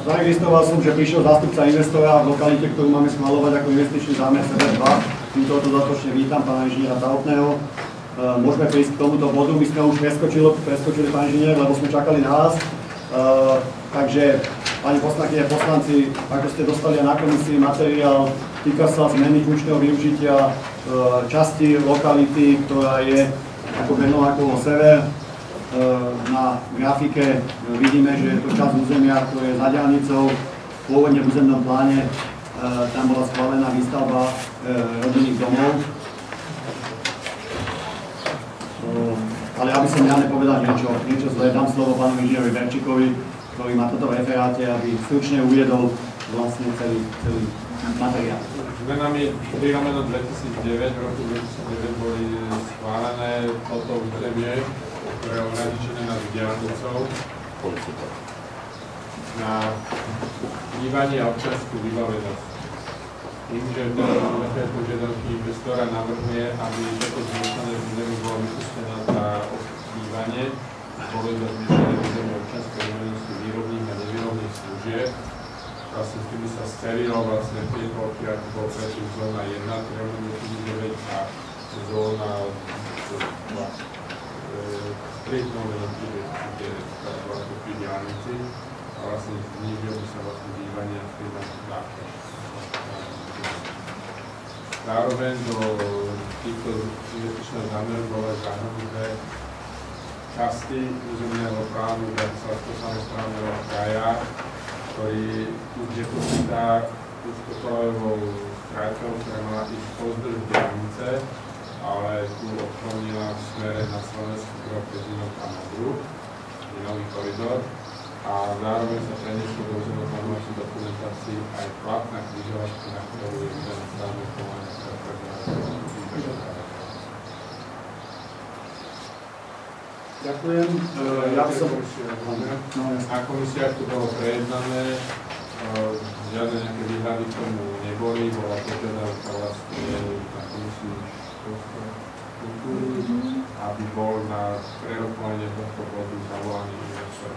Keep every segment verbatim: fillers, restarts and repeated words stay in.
Zaregistroval som, že prišiel zástupca investora v lokalite, ktorú máme schvaľovať ako investičný zámer Sever dva. Týmto to dodatočne vítam pána inžiniera Tahotného. Môžeme prísť k tomuto bodu. My sme už preskočili, preskočili pán inžinier, lebo sme čakali na vás. Takže, pani poslankyne, poslanci, ako ste dostali na komisii materiál, týka sa zmeny funkčného využitia časti lokality, ktorá je ako Bernolákovo Sever. Na grafike vidíme, že je to časť územia, ktoré je za diaľnicou. Pôvodne v územnom pláne tam bola schválená výstavba rodinných domov. Ale aby som ja nepovedal niečo, niečo zlé, dám slovo pánu inžinierovi Berčíkovi, ktorý má toto v referáte, aby stručne uviedol vlastne celý, celý materiál. Zmenami prírameno dvetisícdeväť, v roku dvetisícdeväť boli schválené toto územie, ktoré je ohraničené nad diaľnicou na bývanie a občiansku vybavenosť. Tým, že v tej požiadavky investora navrhuje, aby toto zmiešané územie bolo vypustené na bývanie, bolo iba zmiešané územie občianskej vybavenosti výrobných a nevýrobných služieb. Vlastne s tými sa scelilo vlastne tie bloky, ako bol predtým zóna jedna, ktorá je dvetisícdeväť a zóna dva. Striednou jednotlivé vlastne pri diaľnici a vlastne znižilo by sa vlastne bývanie v tej náklade. Zároveň do týchto investičného zámeru bolo aj zahrnuté časti územného plánu Bratislavského samosprávneho kraja, ktorý už je počítá úzkokolajovou trajťou, ktorá mala ísť pozdĺž diaľnice, ale tu odklonila v smere na Slovenský krok Pezinok a Modru, je nový koridor, a zároveň sa prenieslo do územnej plánovacej dokumentácii aj platná križovačka, na ktorú je vydané stavebné povolenie. Ďakujem. Ja som... Na komisiách to bolo prejednané, žiadne nejaké výhrady k tomu neboli, bola požiadavka vlastne na komisii kultúry, aby bol na prerokovanie tohto bodu zavolaný investor.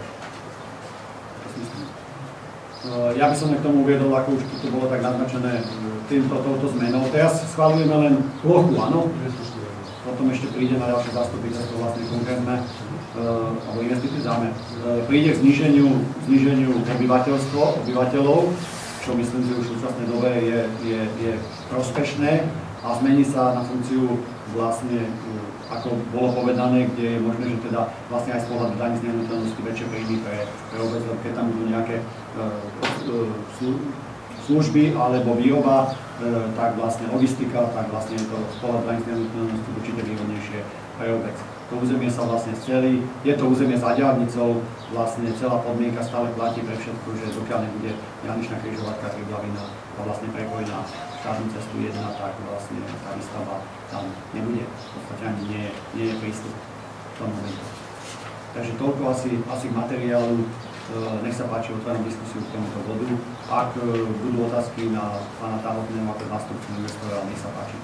Ja by som k tomu uviedol, ako už tu bolo tak naznačené týmto touto zmenou. Teraz schválujeme len plochu, áno? Potom ešte príde na ďalšie zastupiteľstvo vlastne konkrétne, alebo investičný zámer. Príde k zníženiu, zníženiu obyvateľstvo, obyvateľov, čo myslím, že už v súčasnej dobe je, je, je prospešné a zmení sa na funkciu vlastne, ako bolo povedané, kde je možné, že teda vlastne aj z pohľadu daní z nehnuteľnosti väčšie príjmy pre, pre obec, keď tam budú nejaké uh, služby alebo výroba, uh, tak vlastne logistika, tak vlastne je to z pohľadu daní z nehnuteľnosti určite výhodnejšie pre obec. To územie sa vlastne celý, je to územie za diaľnicou, vlastne celá podmienka stále platí pre všetko, že dokiaľ nebude diaľničná križovatka priblavená a vlastne prepojená štátnu cestu jedna, tak vlastne tá výstava tam nebude. V podstate ani nie, nie je prístup v tom momentu. Takže toľko asi, asi k materiálu. Nech sa páči, otváram diskusiu k tomuto bodu. Ak budú otázky na pána Tahotného ako zástupcu investora, nech sa páči.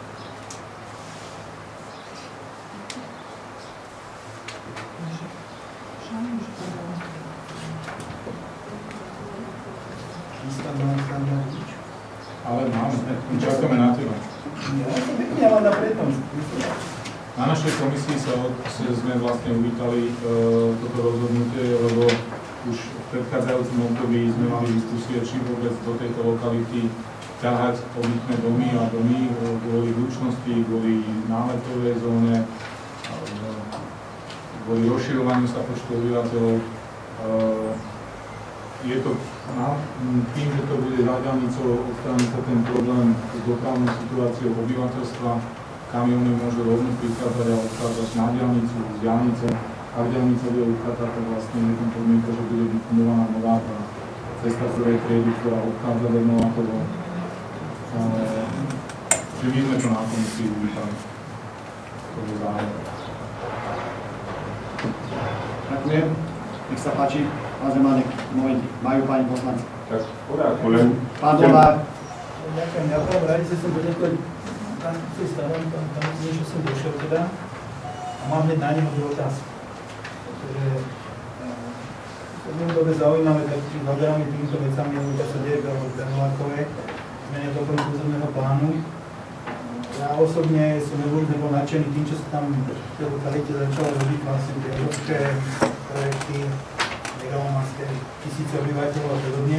Ale máme, čakáme na teba. Na našej komisii sa sme vlastne uvítali e, toto rozhodnutie, lebo už v predchádzajúcom období sme mali diskusie, či vôbec do tejto lokality ťahať obytné domy a domy kvôli hlučnosti, kvôli náletovej zóne, kvôli rozširovaniu sa počtu obyvateľov. E, je to na, tým, že to bude za diaľnicou, odstráni sa ten problém s dopravnou situáciou obyvateľstva. Kamiony môžu rovno prichádzať a odchádzať na diaľnicu, z diaľnice. Ak diaľnica bude uchádzať, tak vlastne je tam podmienka, že bude vyfunovaná nová tá cesta prvej triedy, ktorá odchádza do Novákovo. Čiže my sme to na komisii uvítali. To je zároveň. Ďakujem. Nech sa páči. Pán Zemánek, momenty. Majú páni poslanci. Tak, poďakujem. len... Pán Dolár. Ďakujem. Ja prvom rade som poďakovať pán starom, pán pán že som došiel teda a mám hneď na neho dve otázky. Pretože dlhodobé zaujímavé, tak zaoberáme týmito vecami, čo sa deje v Bernolákove, zmene doplnku územného plánu. Ja osobne som nebol nadšený tým, čo sa tam v tej lokalite začalo robiť vlastne tie európske projekty, megalomanské, tisíce obyvateľov a podobne.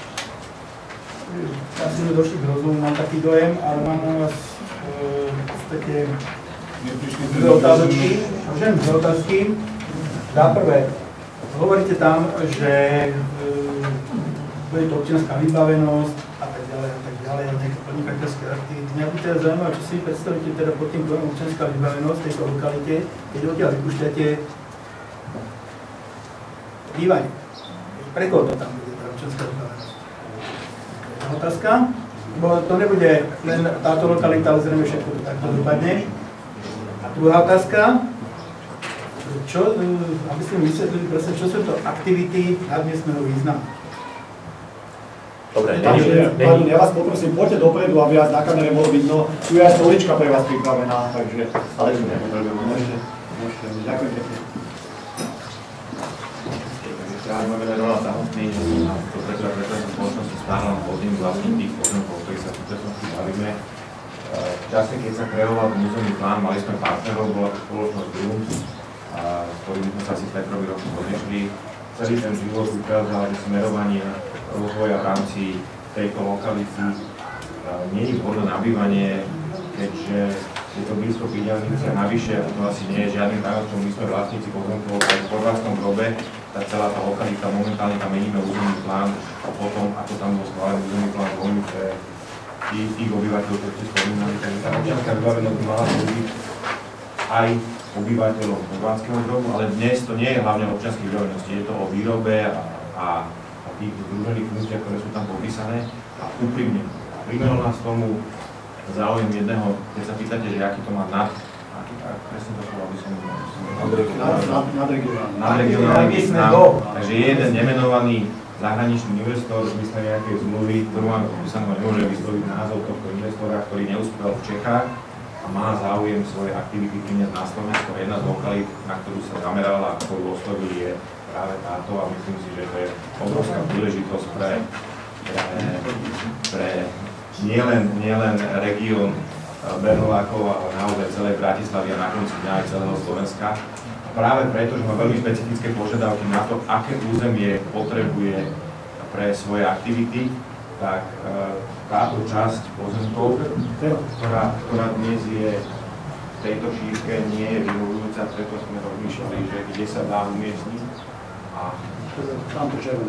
Asi sme došli k rozumu, mám taký dojem, ale mám na vás e, v podstate dve otázky. Môžem dve otázky. Za prvé, hovoríte tam, že e, bude to občianská vybavenosť a tak ďalej a tak ďalej, a nejaké podnikateľské aktivity. Mňa by teda zaujímavé, čo si predstavíte teda pod tým pojmom občianská vybavenosť v tejto lokalite, keď odtiaľ vypúšťate bývanie. Pre koho to tam bude tá občianská vybavenosť? Otázka, bo to nebude len táto lokalita, ale zrejme všetko to takto dopadne. A druhá otázka, čo, aby ste mi vysvetlili presne, čo sú to aktivity nadmiestneho významu? Dobre, Takže, pardon, ja vás poprosím, poďte dopredu, aby vás na kamere bolo vidno. Tu je aj stolička pre vás pripravená, takže... Ale tu nepotrebujem. Môžete, môžete, ďakujem pekne. Ja mám veľa rola samotný, že som na to preto, preto som spoločnosti stával pod tým vlastným tých pozemkov, o ktorých sa v súčasnosti bavíme. V čase, keď sa kreoval územný plán, mali sme partnerov, bola to spoločnosť Grums, s ktorými sme sa asi Petrovi roky rozešli. Celý ten život ukázal, že smerovanie rozvoja v rámci tejto lokality nie je vhodné na bývanie, keďže je to blízko k diaľnici a navyše, to asi nie je žiadnym tajomstvom, my sme vlastníci pozemkov aj v podvástom grobe, tá celá tá lokalita, momentálne tam meníme územný plán a potom, ako tam bol schválený územný plán voľný pre tých, tých obyvateľov, ktorí ste spomínali, takže tá občianská vybavenosť by mala slúžiť aj obyvateľom podvánskeho grobu, ale dnes to nie je hlavne o občianskej vybavenosti, je to o výrobe a, a, a tých združených funkciách, ktoré sú tam popísané a úprimne. Primelo nás tomu záujem jedného, keď sa pýtate, že aký to má nad, aký, presne to slovo, aby som nadregionálny význam. Takže je jeden nemenovaný zahraničný investor, v zmysle nejakej zmluvy, ktorú máme popísanú, a nemôže vysloviť názov tohto investora, ktorý neúspel v Čechách a má záujem svoje aktivity priniesť na Slovensko. Jedna z lokalít, na ktorú sa zamerala a ktorú oslovil, je práve táto a myslím si, že to je obrovská príležitosť pre, pre, pre nielen nielen región Bernolákov, ale naozaj celej Bratislavy a na konci dňa aj celého Slovenska. A práve preto, že má veľmi špecifické požiadavky na to, aké územie potrebuje pre svoje aktivity, tak táto časť pozemkov, ktorá, ktorá dnes je v tejto šírke, nie je vyhovujúca, preto sme rozmýšľali, že kde sa dá umiestniť. A tam to červené.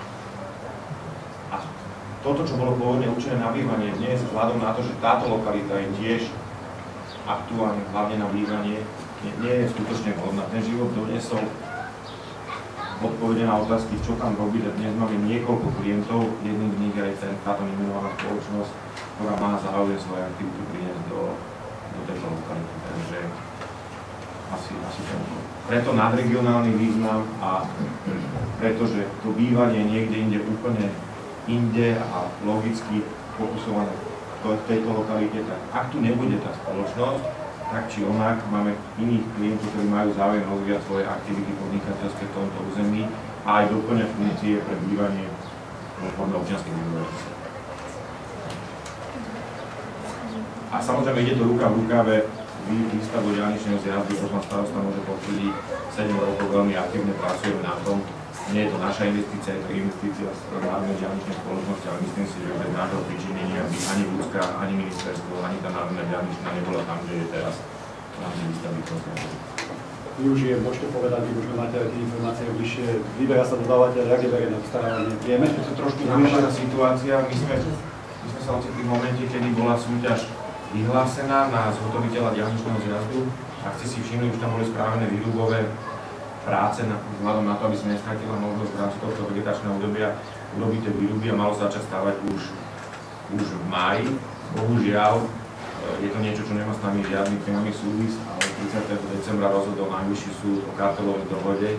Toto, čo bolo pôvodne určené na bývanie, dnes vzhľadom na to, že táto lokalita je tiež aktuálne hlavne na bývanie, nie, nie je skutočne vhodná. Ten život doniesol odpovede na otázky, čo tam robiť. Dnes máme niekoľko klientov, jedným z nich je aj táto nemenovaná spoločnosť, ktorá má záujem svoje aktivity priniesť do, do tejto lokality. Takže asi, asi tento. Preto nadregionálny význam a pretože to bývanie niekde inde úplne inde a logicky fokusované v tejto lokalite, tak ak tu nebude tá spoločnosť, tak či onak máme iných klientov, ktorí majú záujem rozvíjať svoje aktivity podnikateľské v tomto území a aj doplňať funkcie pre bývanie podľa občianskej vybavenosti. A samozrejme ide to ruka v rukave, výstavbu diaľničného zjazdu, to pán starosta môže potvrdiť, sedem rokov veľmi aktívne pracujeme na tom. Nie je to naša investícia, je to investícia z národnej diaľničnej spoločnosti, ale myslím si, že bez nášho pričinenia by ani ľudská, ani ministerstvo, ani tá národná diaľničná nebola tam, kde je teraz v rámci výstavby prostriedkov. Využijem, môžete povedať, vy už máte tie informácie bližšie, vyberá sa dodávateľ, jak je verejné obstarávanie. Vieme, že to trošku zaujímavá situácia. My sme, my sme sa ocitli v momente, kedy bola súťaž vyhlásená na zhotoviteľa diaľničného zjazdu. Ak ste si všimli, už tam boli spravené výrubové práce na, vzhľadom na to, aby sme nestratila možnosť v rámci tohto vegetačného obdobia urobiť tie výruby a malo začať stávať už, už v máji. Bohužiaľ, je to niečo, čo nemá s nami žiadny priamy súvis, ale tridsiateho decembra rozhodol Najvyšší súd o kartelovej dohode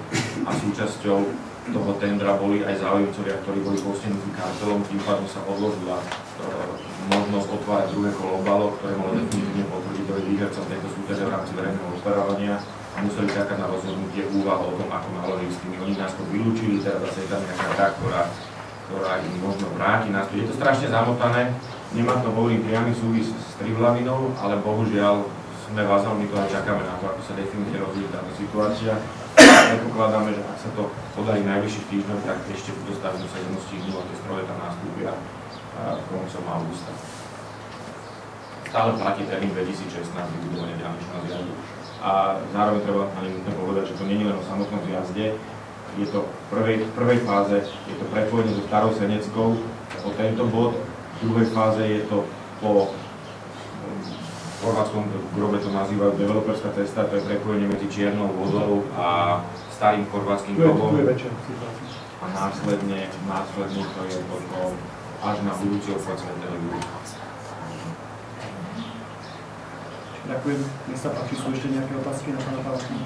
a súčasťou toho tendra boli aj záujemcovia, ktorí boli postihnutí kartelom, tým pádom sa odložila e, možnosť otvárať druhé kolo obalov, ktoré mohlo definitívne potvrdiť, ktoré výhercom tejto súťaže v rámci verejného obstarávania a museli čakať na rozhodnutie úvahu o tom, ako naložiť s tými. Oni nás to vylúčili, teraz zase je tam nejaká hra, ktorá, ktorá im možno vráti nás. Je to strašne zamotané, nemá to, hovorím, priamy súvis s Trivlavinou, ale bohužiaľ sme vazalmi to a čakáme na to, ako sa definitívne rozvíja táto situácia. Predpokladáme, že ak sa to podarí najvyšších týždňov, tak ešte do stavebnú sezónu stihnú a tie stroje tam nastúpia koncom augusta. Stále platí termín dvetisícšestnásť vybudovania diaľničného zjazdu. A zároveň treba ani nutné povedať, že to nie je len o samotnom zjazde, je to v prvej, prvej fáze, je to prepojenie so Starou Seneckou o tento bod, v druhej fáze je to po v chorvátskom grobe to nazývajú developerská cesta, to je prepojenie medzi Čiernou vodou a starým chorvátskym grobom. A následne, následne to je potom až na budúci obchod Svätého Júra. Ďakujem. Nech sa páči, sú ešte nejaké otázky na pána Palačka?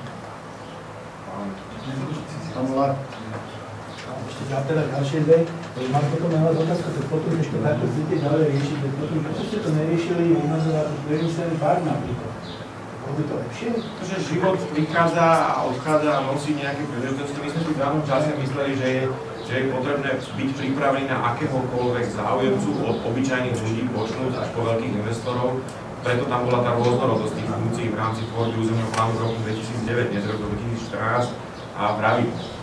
Pán Volár. Ešte ďalej teda ďalšie dve. Mám potom na vás otázku, tak potom ešte takto chcete ďalej riešiť, tak potom prečo ste to neriešili vymazovať priemyselný park napríklad? Bolo by to lepšie? Že život prichádza a odchádza a nosí nejaké príležitosti. My sme tu v danom čase mysleli, že je, že je potrebné byť pripravený na akéhokoľvek záujemcu od obyčajných ľudí počnúť až po veľkých investorov. Preto tam bola tá rôznorodosť tých funkcií v rámci tvorby územného plánu v roku dvetisícdeväť, dnes v roku dvetisícštrnásť a vraví.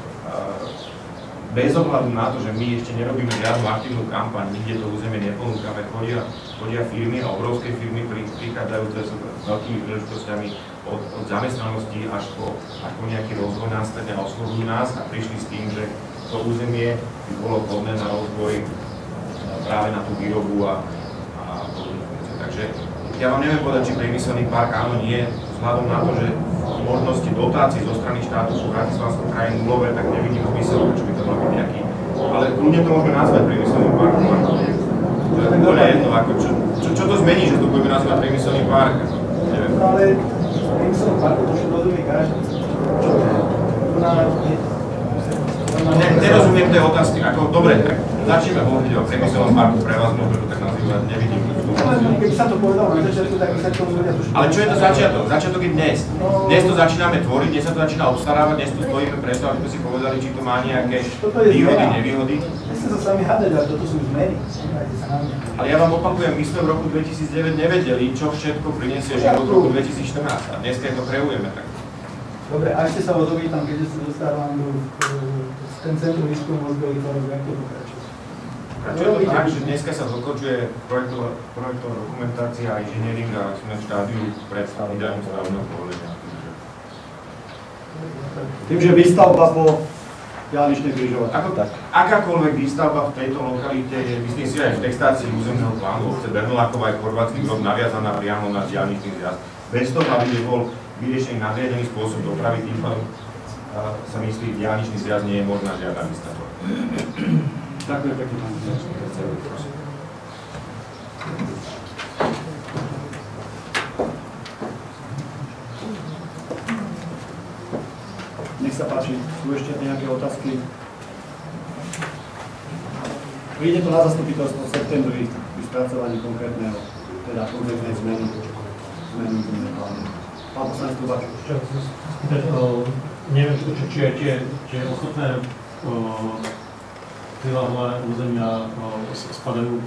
Bez ohľadu na to, že my ešte nerobíme žiadnu aktívnu kampaň, nikde to územie neponúkame, chodia, chodia firmy a obrovské firmy prichádzajúce s veľkými príležitosťami od, od zamestnanosti až po, až po nejaký rozvoj následne a oslovujú nás a prišli s tým, že to územie by bolo vhodné na rozvoj práve na tú výrobu a, a podobné funkcie. Takže ja vám neviem povedať, či priemyselný park áno, nie, vzhľadom na to, že možnosti dotácií zo strany štátu sú Bratislavského kraje nulové, tak nevidím zmysel, čo by to mal byť nejaký. Ale kľudne to môžeme nazvať priemyselným parkom. To je úplne jedno, ako čo, čo, čo to zmení, že to budeme nazvať priemyselný park? Neviem. No ale priemyselný park to už rozumie každý. Ne, nerozumiem tej otázky. Ako, dobre, tak začneme hovoriť o priemyselnom parku pre vás, môžeme to tak nazývať, nevidím. Keby sa to povedalo na začiatku, tak by sa to ľudia trošku... Ale čo je to začiatok? Začiatok je dnes. Dnes to začíname tvoriť, dnes sa to začína obstarávať, dnes tu stojíme preto, aby sme si povedali, či to má nejaké výhody, nevýhody. Nechcem sa s vami hádať, ale toto sú zmeny. Ale ja vám opakujem, my sme v roku dvetisícdeväť nevedeli, čo všetko prinesie život v roku dvetisícštrnásť a dneska to kreujeme tak. Dobre, a ešte sa odovietam, keďže sa dostávam do ten centrum výskumu mozgových chorôb, jak to pokračuje. Čo je to tak, že dneska sa dokončuje projektová, projektová dokumentácia a inžiniering a sme v štádiu pred ideálnym stavebného povolenia. Tým, že výstavba po diaľničnej križovatke. Ako tak? Akákoľvek výstavba v tejto lokalite je, myslím si, aj v textácii územného plánu obce Bernolákova aj chorvátsky grob naviazaná priamo na diaľničný zjazd. Bez toho, aby nebol vyriešený nadriadený spôsob dopravy, tým pádom sa myslí, diaľničný zjazd nie je možná žiadna výstavba. Ďakujem pekne, pán Nech sa páči, sú ešte nejaké otázky? Príde to na zastupiteľstvo v septembri pri spracovaní konkrétneho, teda konkrétnej zmeny, zmeny územného plánu. Pán poslanec Tubač. Neviem, či je ochotné priláhlé územia spadajú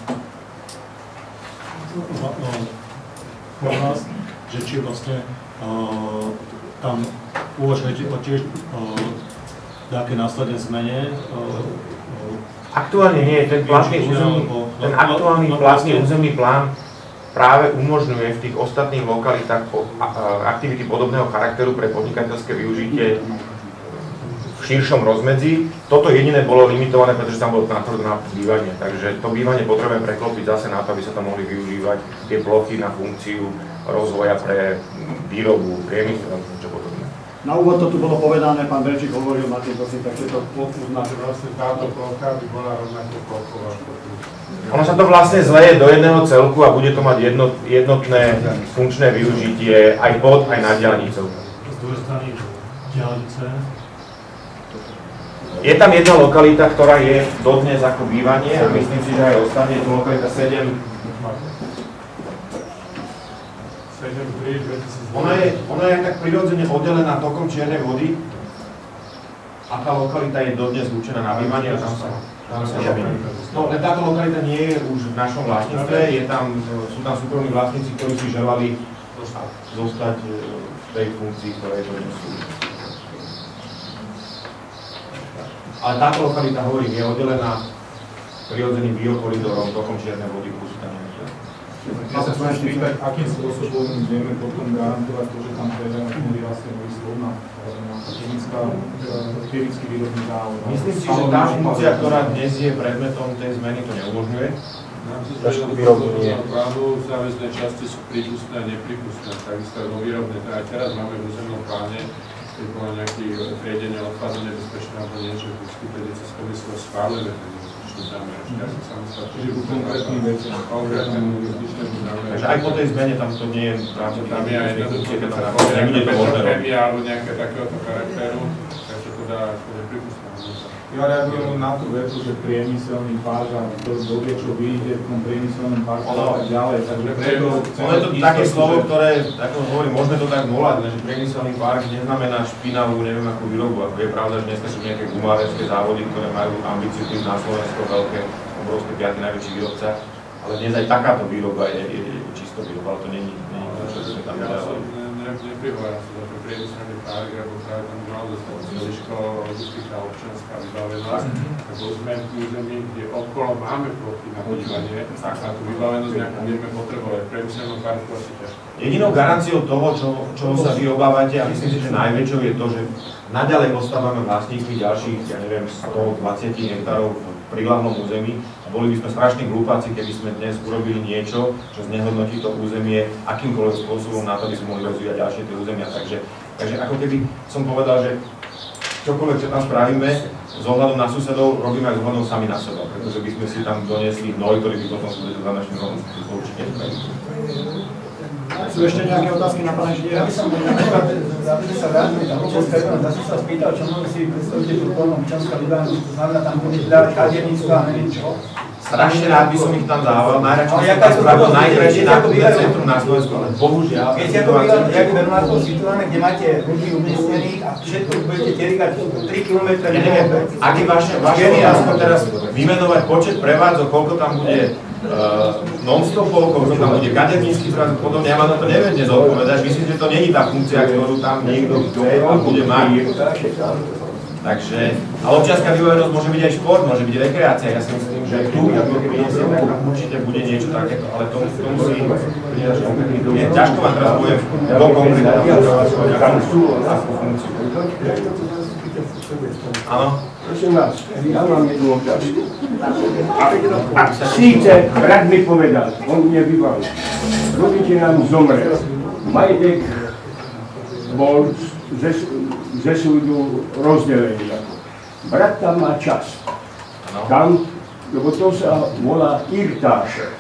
po nás, že či vlastne tam uvažujete o tiež nejaké následné zmene. Aktuálne nie, ten platný územný, ten aktuálny platný územný plán práve umožňuje v tých ostatných lokalitách aktivity podobného charakteru pre podnikateľské využitie v širšom rozmedzi. Toto jediné bolo limitované, pretože tam bolo natvrdo na bývanie, takže to bývanie potrebujeme preklopiť zase na to, aby sa tam mohli využívať tie plochy na funkciu rozvoja pre výrobu, priemyslu, čo podobné. Na úvod to tu bolo povedané, pán Berčík hovoril, Martin, prosím, takže to na to vlastne táto plocha by bola rovnako plochova. Ono sa to vlastne zleje do jedného celku a bude to mať jedno, jednotné funkčné využitie aj pod, aj nad diaľnicou. Z druhej strany diaľnice Je tam jedna lokalita, ktorá je dodnes ako bývanie a myslím si, že aj ostane, je to lokalita sedem. Ona je, ona je tak prirodzene oddelená tokom Čiernej vody a tá lokalita je dodnes určená na bývanie a tam sa, tam sa žiaľ. No, len táto lokalita nie je už v našom vlastníctve, je tam, sú tam súkromní vlastníci, ktorí si želali zostať v tej funkcii, ktorej dodnes sú. Ale táto lokalita, hovorím, je oddelená prirodzeným biokoridorom tokom Čiernej vody plus tam nie. Ja sa chcem spýtať, akým spôsobom vieme potom garantovať to, že tam predajú vlastne nový slovná chemický výrobný závod. Myslím si, že tá funkcia, ktorá dnes je predmetom tej zmeny, to neumožňuje. Trošku výrobné plánu záväzné časti sú prípustné a nepripustné, takisto do výrobné. Teda teraz máme v územnom pláne, keď bolo nejaké triedenie odpadu nebezpečné alebo niečo, v skupine cez komisiu schválené. Čiže konkrétnym veciam. Takže aj po tej zmene tam to nie je práve tam je aj funkcie, keď sa nebude to možné robiť. Alebo nejaké takéhoto charakteru, takže to dá nepripustné. Ja reagujem na tú vetu, že priemyselný park a to dobie, čo vidíte v tom priemyselnom parku a tak ďalej. Takže preto ono je to také slovo, ktoré, ako hovorím, môžeme to tak volať, že priemyselný park neznamená špinavú, neviem akú výrobu. Ako je pravda, že dnes sú nejaké gumárenské závody, ktoré majú ambíciu tým na Slovensko veľké, obrovské piaty najväčší výrobca, ale dnes aj takáto výroba je, je, je čisto výroba, ale to není to, čo sme tam nedávali. Neprihováram sa za to priemyselný park, alebo práve tam mal dostať celiško, rustická občianská vybavenosť, ako sme v území, kde okolo máme plochy na podívanie, a tú vybavenosť nejakú budeme potrebovať. V priemyselnom parku asi ťažko. Jedinou garanciou toho, čo, čoho sa vy obávate, a myslím si, že najväčšou je to, že naďalej ostávame vlastníkmi ďalších, ja neviem, sto dvadsať hektárov v prihlavnom území a boli by sme strašní glúpáci, keby sme dnes urobili niečo, čo znehodnotí to územie akýmkoľvek spôsobom na to, aby sme mohli rozvíjať ďalšie tie územia. Takže, takže ako keby som povedal, že čokoľvek, čo tam spravíme, s ohľadom na susedov, robíme aj s ohľadom sami na seba, pretože by sme si tam doniesli hnoj, ktorý by potom súdetil za našim rodom, to určite nespravili. Sú ešte nejaké otázky na pána inžiniera? Ja by som napríklad, aby sa vrátil na občianská výbavenosť, zase sa spýtal, čo mnohí si predstavíte tú pojmom občianská výbavenosť, to znamená, tam bude dávať kaderníctvo a neviem čo. Strašne rád by som ich tam dával, najradšej by som tam spravil najkrajšie nákupné centrum na Slovensku, ale bohužiaľ. Viete, ako Bernátov situované, kde máte ľudí umiestnených a všetko budete terigať tri kilometre. Ja neviem, ak je vaše otázka teraz vymenovať počet prevádzok, koľko tam bude Uh, non-stopov, koľko tam bude kadernícky zraz, podobne, ja vám na to neviem dnes odpovedať. Myslím, že to není tá funkcia, ktorú tam niekto chce a bude mať. Takže, ale občianská vybavenosť môže byť aj šport, môže byť rekreácia. Ja si myslím, že tu, ako keby nesieme, tak určite bude niečo takéto, ale to, to musí pridať konkrétny dôvod. Ťažko vám teraz poviem do konkrétneho takú funkciu. Áno? Prosím vás, ja mám jednu otázku. A síce brat mi povedal, on mne vybal, rodiče nám zomrel. Majetek bol ze, ze súdu rozdelený. Brat tam má čas. Tam, lebo to sa volá irtáše.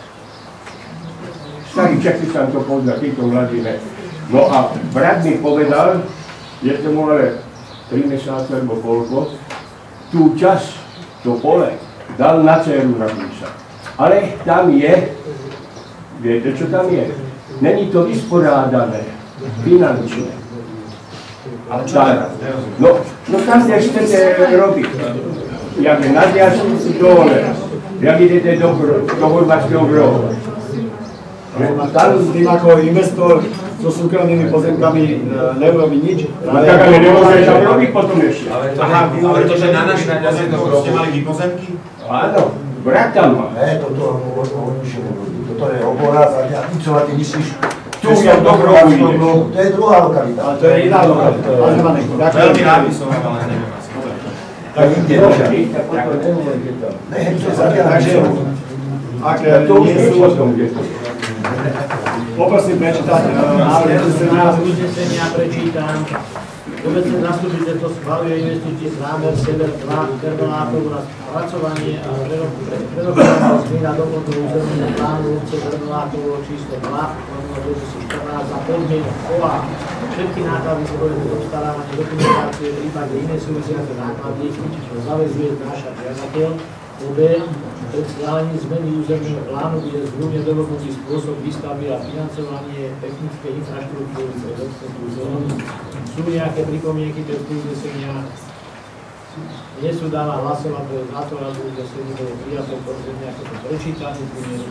Starý Čechy sa to pozná, títo mladí ne. No a brat mi povedal, je to ale tri mesiace alebo koľko, tú čas, to pole, dal na dceru napísať. Ale tam je, viete čo tam je? Není to vysporádané, finančne. Ale čo teraz? No, no tam nechcete robiť. Jak je nadjazd dole, jak idete do, do Horvátskeho Brodu. Tam s tým ako investor so súkromnými pozemkami neurobí nič. No tak ale nemôže tam robiť potom ešte. Aha, ale to, že na našich pozemkoch ste mali vy pozemky? Áno, brat tam má. Ne, toto toto je obora, a ty čo ty myslíš? Tu je dobro ideš. To je druhá lokalita. Ale to je iná lokalita. Veľmi rád by som vám, ale neviem asi. Tak ide, tak potom nemôžete to. Ne, to je zakiaľ. Takže, ak To už nie nie sú, sú o tom, kde to. poprosím prečítať návrh uznesenia. Uznesenia prečítam. Obecné zastupiteľstvo schvaľuje investície zámer Sever dva Termolákov na spracovanie a prerokovanie zmien a doplnku územného plánu obce Termolákovo číslo dva dvetisícštrnásť za podmienok ó a. Všetky náklady spojené s obstarávaním dokumentácie v prípade iné súvisiace náklady, čo zaväzuje náša žiadateľ. ó bé. Pred schválením zmeny územného plánu bude zhrubne dohodnutý spôsob výstavby a financovanie technickej infraštruktúry pre dotknutú zónu. Sú nejaké pripomienky do uznesenia? Nie sú dáva hlasovať, to je za to, aby uznesenie bolo prijaté podobne ako to prečítané.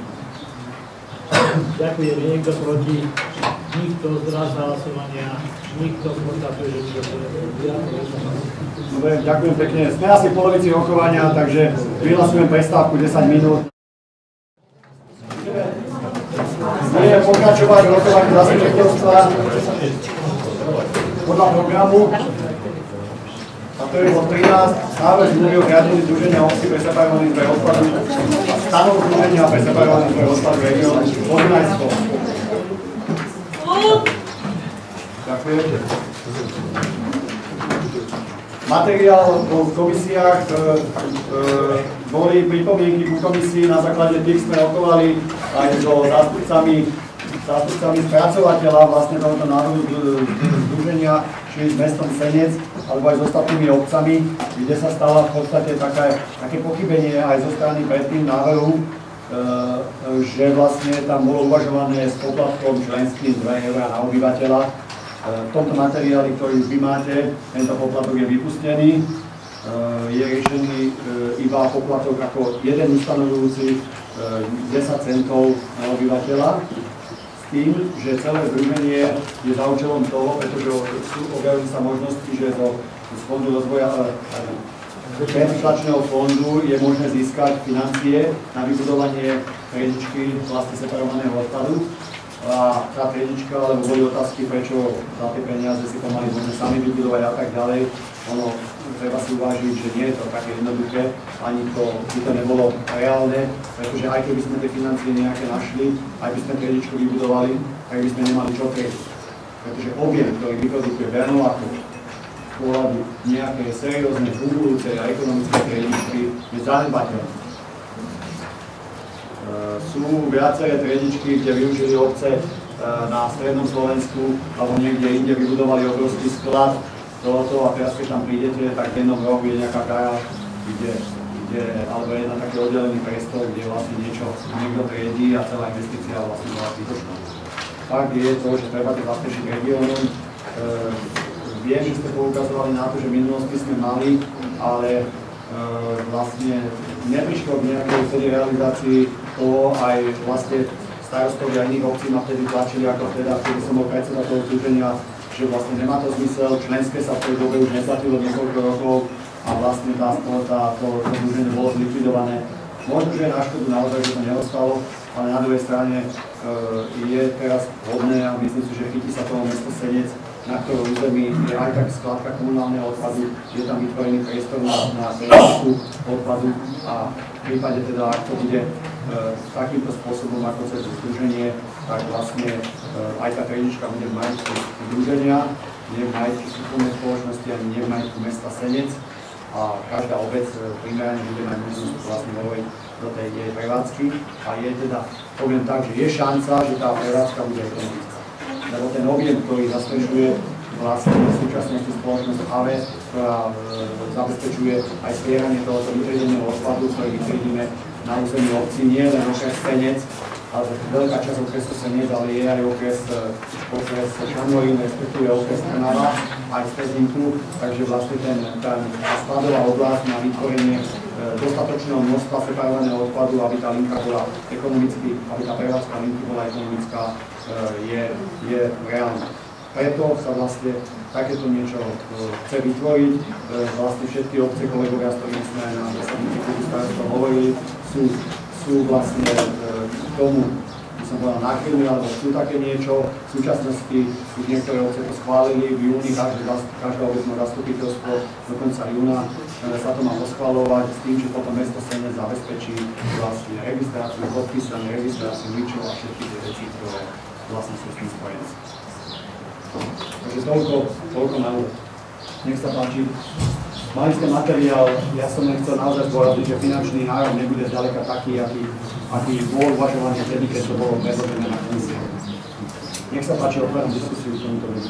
Ďakujem. Je niekto proti? Nikto zdržal sa hlasovania? Nikto kontatuje, že nikto nebolo prijaté. Dobre, ďakujem pekne. Sme asi v polovici rokovania, takže vyhlasujem prestávku desať minút. Budeme pokračovať rokovanie zastupiteľstva podľa programu. A to je bod trinásť. Návrh zmluvy o riadení združenia obcí pre separovaných zdrojov odpadu a stanov združenia pre separovaných zdrojov odpadu regiónu Podunajsko. Ďakujem. Materiál v komisiách e, e, boli pripomienky ku komisii, na základe tých sme rokovali aj so zástupcami, zástupcami spracovateľa vlastne tohoto návrhu združenia, či s mestom Senec, alebo aj s ostatnými obcami, kde sa stala v podstate také, také pochybenie aj zo strany predtým návrhu, e, že vlastne tam bolo uvažované s poplatkom členským dva eurá na obyvateľa. V tomto materiáli, ktorý vy máte, tento poplatok je vypustený. Je riešený iba poplatok ako jeden ustanovujúci desať centov na obyvateľa. S tým, že celé združenie je za účelom toho, pretože objavili sa možnosti, že zo fondu rozvoja reciklačného fondu je možné získať financie na vybudovanie triedičky vlastne separovaného odpadu. A tá triedička, alebo boli otázky, prečo za tie peniaze si pomaly môžeme sami vybudovať a tak ďalej. Ono, treba si uvážiť, že nie je to také jednoduché, ani to by to nebolo reálne, pretože aj keby sme tie financie nejaké našli, aj by sme triedičku vybudovali, tak by sme nemali čo triediť. Pretože objem, ktorý vyprodukuje Bernolákov z pohľadu nejakej serióznej, fungujúcej a ekonomickej triedičky, je zanedbateľný. Sú viaceré triedičky, kde využili obce na strednom Slovensku alebo niekde inde vybudovali obrovský sklad tohoto a teraz keď tam prídete, tak v jednom rohu je nejaká garáž, kde, kde, alebo je na taký oddelený priestor, kde vlastne niečo niekto triedí a celá investícia vlastne bola zbytočná. Fakt je to, že treba tých vlastnejších regiónov. E, viem, že ste poukazovali na to, že v minulosti sme mali, ale e, vlastne neprišlo k nejakej vtedy realizácii toho aj vlastne starostovia iných obcí ma vtedy tlačili ako vtedy, vtedy som bol predseda toho združenia, že vlastne nemá to zmysel, členské sa v tej dobe už neplatilo niekoľko rokov a vlastne tá, tá, to, to združenie bolo zlikvidované. Možno, že je na škodu naozaj, že to neostalo, ale na druhej strane e, je teraz vhodné a myslím si, že chytí sa toho mesto Senec, na ktorom území je aj tak skladka komunálneho odpadu, je tam vytvorený priestor na, na prevádzku odpadu a v prípade teda, ak to bude e, takýmto spôsobom ako cez združenie, tak vlastne e, aj tá triedička bude v majetku združenia, nie v majetku súkromnej spoločnosti ani nie v majetku mesta Senec a každá obec primerane bude mať možnosť vlastne voliť do tej jej prevádzky a je teda, poviem tak, že je šanca, že tá prevádzka bude ekonomická. Lebo ten objem, ktorý zastrešuje vlastne v súčasnosti spoločnosť á vé, ktorá e, zabezpečuje aj spieranie tohoto vytriedeného odpadu, ktorý vytriedíme na území obcí, nie len okres Senec, ale veľká časť okresu Senec, ale je aj okres, okres Šanorín, respektíve okres Trnava, aj z Pezinku, takže vlastne ten, ten skladová oblasť na vytvorenie e, dostatočného množstva separovaného odpadu, aby tá linka bola ekonomicky, aby tá prevádzka linky bola ekonomická, e, je, je reálna. Preto sa vlastne takéto niečo e, chce vytvoriť. E, vlastne všetky obce, kolegovia, s ktorými sme na zasadnutí klubu starostov hovorili, sú, sú vlastne e, k tomu, by som povedal, náchylní, alebo sú také niečo. V súčasnosti už niektoré obce to schválili, v júni každé, každá obecné zastupiteľstvo do konca júna e, sa to má poschvaľovať s tým, že potom mesto Senec zabezpečí vlastne registráciu, podpísanie, registráciu ničov a všetky tie veci, ktoré vlastne sú s tým spojené. Takže toľko, toľko na úvod. Nech sa páči. Mali ste materiál, ja som len chcel naozaj zdôrazniť, že finančný nárok nebude zďaleka taký, aký, aký bol uvažovaný vtedy, keď to bolo predložené na komisie. Nech sa páči, otváram diskusiu v tomto vedu.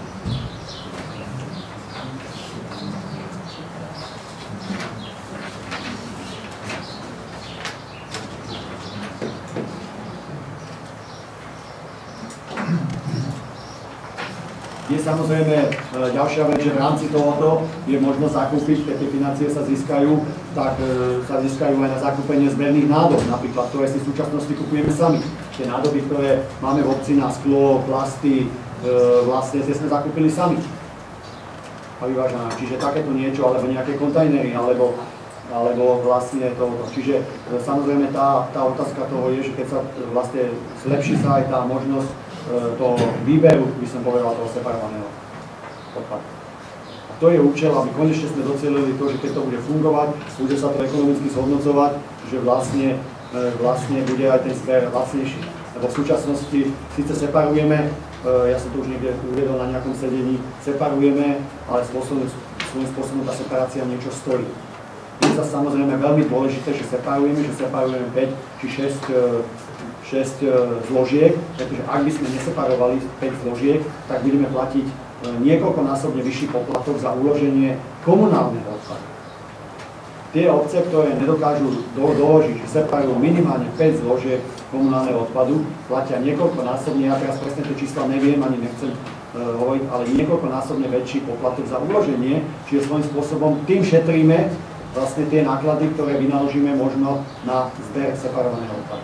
Je samozrejme ďalšia vec, že v rámci tohoto je možnosť zakúpiť, keď tie financie sa získajú, tak sa získajú aj na zakúpenie zberných nádob, napríklad, ktoré si v súčasnosti kupujeme sami. Tie nádoby, ktoré máme v obci na sklo, plasty, vlastne tie sme zakúpili sami. A vyvážaná. Čiže takéto niečo, alebo nejaké kontajnery, alebo, alebo vlastne toto. Čiže samozrejme tá, tá otázka toho je, že keď sa vlastne zlepší sa aj tá možnosť toho výberu, by som povedal, toho separovaného odpadu. A to je účel, aby konečne sme docielili to, že keď to bude fungovať, bude sa to ekonomicky zhodnocovať, že vlastne, vlastne bude aj ten zber lacnejší. Lebo v súčasnosti síce separujeme, ja som to už niekde uviedol na nejakom sedení, separujeme, ale spôsobom, svojím spôsobom tá separácia niečo stojí. Je sa samozrejme veľmi dôležité, že separujeme, že separujeme päť či šesť šesť zložiek, pretože ak by sme neseparovali päť zložiek, tak budeme platiť niekoľkonásobne vyšší poplatok za uloženie komunálneho odpadu. Tie obce, ktoré nedokážu do, doložiť, že separujú minimálne päť zložiek komunálneho odpadu, platia niekoľkonásobne, ja teraz presne tie čísla neviem, ani nechcem uh, hovoriť, ale niekoľkonásobne väčší poplatok za uloženie, čiže svojím spôsobom tým šetríme vlastne tie náklady, ktoré vynaložíme možno na zber separovaného odpadu.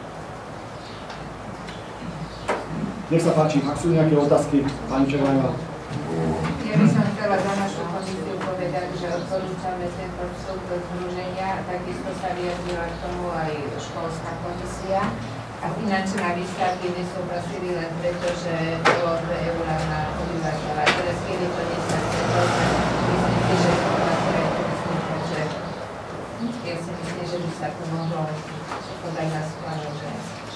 Nech sa páči, ak sú nejaké otázky, pani Červaňová. Ja by som chcela za našu komisiu povedať, že odporúčame tento vstup do združenia, takisto sa vyjadrila k tomu aj školská komisia a finančná výstavky nesúhlasili len preto, že bolo dve eurá na obyvateľa. Teraz, kedy to desať eur, myslím si, že to vlastne aj to myslím, takže ja si myslím, že by sa to mohlo podať na schválu, že...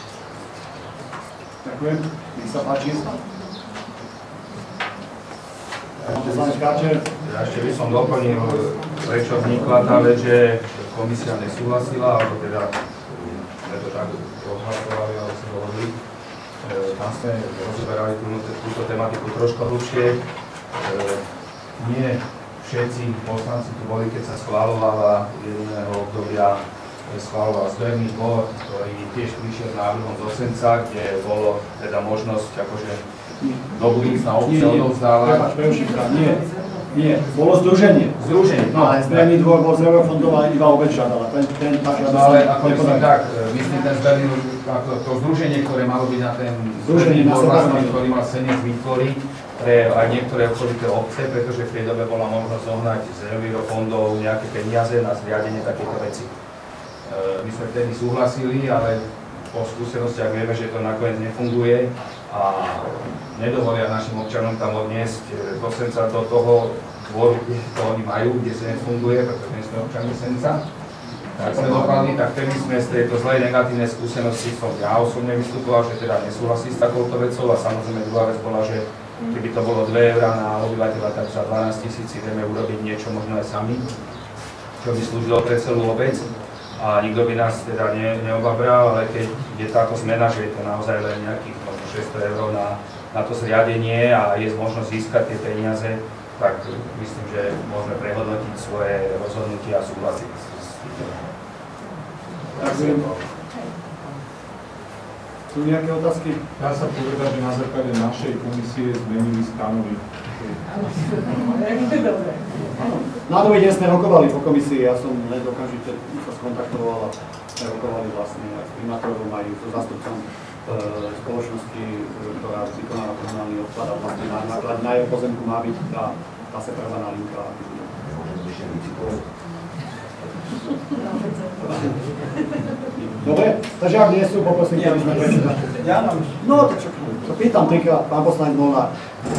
Ďakujem, nech sa páči. Ja ešte by som doplnil, prečo vznikla tá vec, že komisia nesúhlasila, alebo teda sme to tak odhlasovali, ale si dohodli. Tam sme rozoberali túto tematiku trošku hlbšie. Nie všetci poslanci tu boli, keď sa schváľovala jedného obdobia schváľoval zberný dvor, ktorý tiež prišiel s návrhom z Osenca, kde bolo teda možnosť akože do budúcna obce odovzdávať. Nie, nie, bolo združenie. Združenie, no. Ale zberný dvor bol z eurofondov a iba obec žiadala. Ten, ten tá žiadala. No ale ako myslím tak, myslím ten zberný, ako to združenie, ktoré malo byť na ten zberný dvor, vlastne, ktorý mal senec vytvoriť pre aj niektoré okolité obce, pretože v tej dobe bola možnosť zohnať z eurofondov nejaké peniaze na zriadenie takéto veci. My sme vtedy súhlasili, ale po skúsenostiach vieme, že to nakoniec nefunguje a nedovolia našim občanom tam odniesť dosenca do toho dvoru, kde to oni majú, kde sa nefunguje, pretože nie sme občania Senca. Tak sme dopadli, tak vtedy sme z tejto zlej negatívnej skúsenosti som ja osobne vystupoval, že teda nesúhlasí s takouto vecou a samozrejme druhá vec bola, že keby to bolo dve eurá na obyvateľa, tak za dvanásť tisíc vieme urobiť niečo možno aj sami, čo by slúžilo pre celú obec. A nikto by nás teda ne, neobabral, ale keď je táto zmena, že je to naozaj len nejakých šesťsto eur na, na to zriadenie a je možnosť získať tie peniaze, tak myslím, že môžeme prehodnotiť svoje rozhodnutie a súhlasiť s týmto. Ďakujem. Sú nejaké otázky? Dá sa povedať, že na základe našej komisie zmenili stanovy. Na druhý deň sme rokovali po komisii, ja som len okamžite sa skontaktoval a sme rokovali vlastne aj s primátorom, aj so zástupcom e, spoločnosti, ktorá vykonáva komunálny odpad a vlastne na, na, na jej pozemku má byť tá, tá separovaná linka. Dobre, takže ak nie sú, poprosím, aby sme prečítali. Ja mám... No, to čo? To pýtam trikrát, pán poslanec Molnár.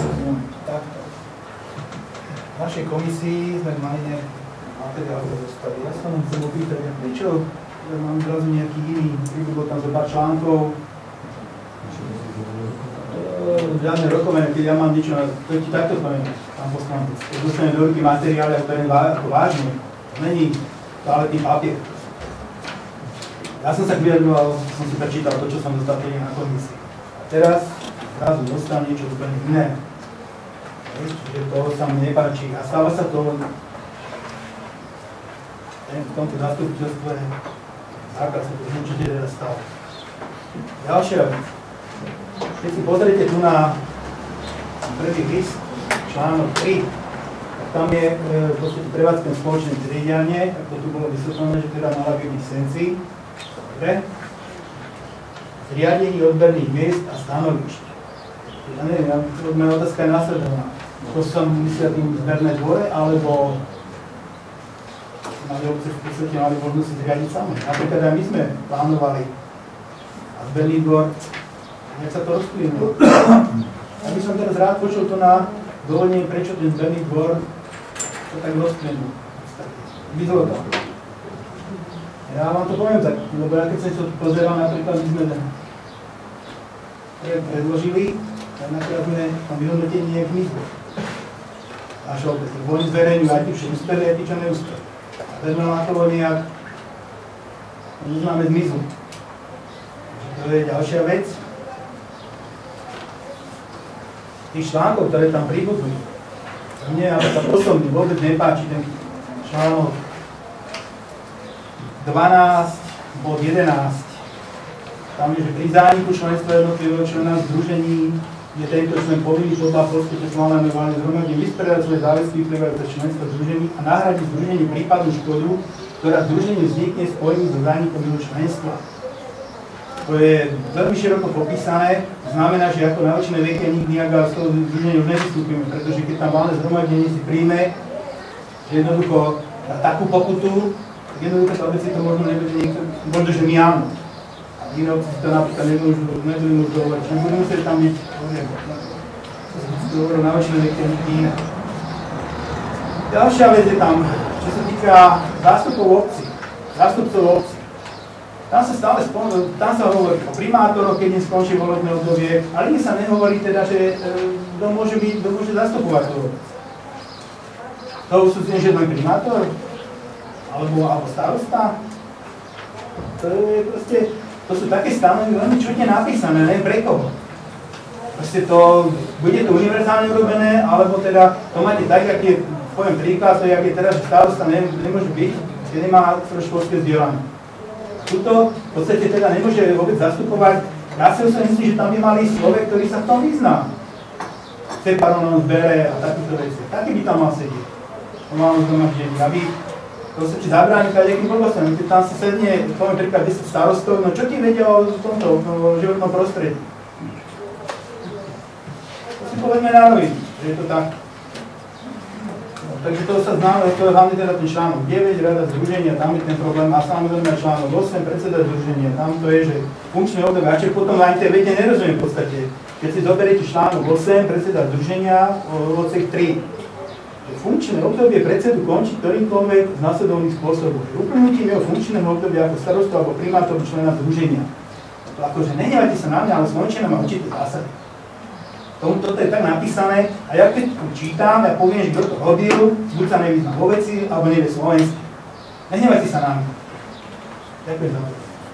V našej komisii sme mali nejaký materiál dostali. Ja sa vám chcem opýtať, prečo mám zrazu nejaký iný, keby bol tam zo pár článkov. žiadne rokovanie, keď ja mám niečo, to ti takto poviem, pán poslanec. Keď dostanem do ruky materiály, ako to je ako vážne, to není toaletný papier. Ja som sa vyjadroval, som si prečítal to, čo som dostal na komisii. A teraz zrazu dostal niečo úplne iné. Čiže to sa mi nepáči. A stáva sa to v tomto zastupiteľstve zákaz sa to určite teda stalo. Ďalšia vec. Keď si pozriete tu na prvý list, článok tri, tak tam je v podstate prevádzkové spoločné triedianie, ako tu bolo vysvetlené, že teda mala byť v licencii. Dobre? Zriadenie odberných miest a stanovišť. Ja neviem, moja otázka je následovná. To som myslel tým zberné dvore, alebo mali obce v podstate mali možnosť si zriadiť sami. Napríklad aj my sme plánovali a zberný dvor, nech sa to rozplynilo. Ja by som teraz rád počul to na dovolenie, prečo ten zberný dvor to tak rozplynul. Vyzlo to. Ja vám to poviem tak, lebo ja keď som to pozeral, napríklad my sme predložili, tak napríklad sme tam vyhodnotenie v mizbe. Naša obec, lebo oni zverejňujú aj tí, čo uspeli, aj tí, čo neúspeli. A vedno na to nejak neznáme zmizlu. To je ďalšia vec. Tých článkov, ktoré tam pribudli, mne sa osobne vôbec nepáči ten článok dvanásť bod jedenásť. Tam je, že pri zániku členstva jednotlivého člena združení je tento člen povinný podľa postupu schváleného valného zhromaždenia vysporiadať svoje záväzky vyplývajúce z členstva združení a nahradiť združeniu prípadnú škodu, ktorá združeniu vznikne spojením so zánikom jeho členstva. To je veľmi široko popísané, znamená, že ako naučené veky nikdy z toho združenia už nevystúpime, pretože keď tam valné zhromaždenie si príjme, že jednoducho na takú pokutu, jednoducho sa obeci to možno nebude niekto, možno, že my áno. A iné obci si to napríklad nebudú môcť dovoliť, čiže budú musieť tam byť, hovorím, naučené veky nikdy iné. Ďalšia vec je tam, čo sa týka zástupov obcí, zástupcov obcí. Tam sa stále spomína, tam sa hovorí o primátoroch, keď im skončí volebné obdobie, ale nie sa nehovorí teda, že kto môže byť, kto môže zastupovať tú obec. To usúdzenie, že len primátor? Alebo, alebo starosta? To je proste, to sú také stanovy veľmi čudne napísané, neviem pre koho. Proste to, bude to univerzálne urobené, alebo teda to máte tak, jak je, poviem príklad, to je, jak je teraz, že starosta ne, nemôže byť, keď nemá školské vzdelanie. Tuto v podstate teda nemôže vôbec zastupovať. Ja si osobne myslím, že tam by mali človek, ktorý sa v tom vyzná. V separonom zbere a takýchto veci. Taký by tam mal sedieť. To mám zhromaždenie, aby to sa či zabrániť nejakým blbostiam. Keď tam sa sedne, poviem príklad desať starostov, no čo ti vedia o tomto o životnom prostredí? To si povedme na rovinu, že je to tak. Takže to sa známe, to je hlavne teda ten článok deväť, rada združenia, tam je ten problém, a samozrejme článok osem, predseda združenia, tam to je, že funkčné obdobie, a čiže potom aj tie vete nerozumiem v podstate. Keď si zoberiete článok osem, predseda združenia, odsek tri, že funkčné obdobie predsedu končí ktorýmkoľvek z nasledovných spôsobov. Uplynutím jeho funkčného obdobia ako starostu alebo primátor člena združenia. To akože nehnevajte sa na mňa, ale Slovenčina má určité zásady. Toto je tak napísané a ja keď čítam, ja poviem, že kto to robil, buď sa nevyzná vo veci, alebo nevie slovensky. Nehnevajte sa na mňa. Ďakujem za to.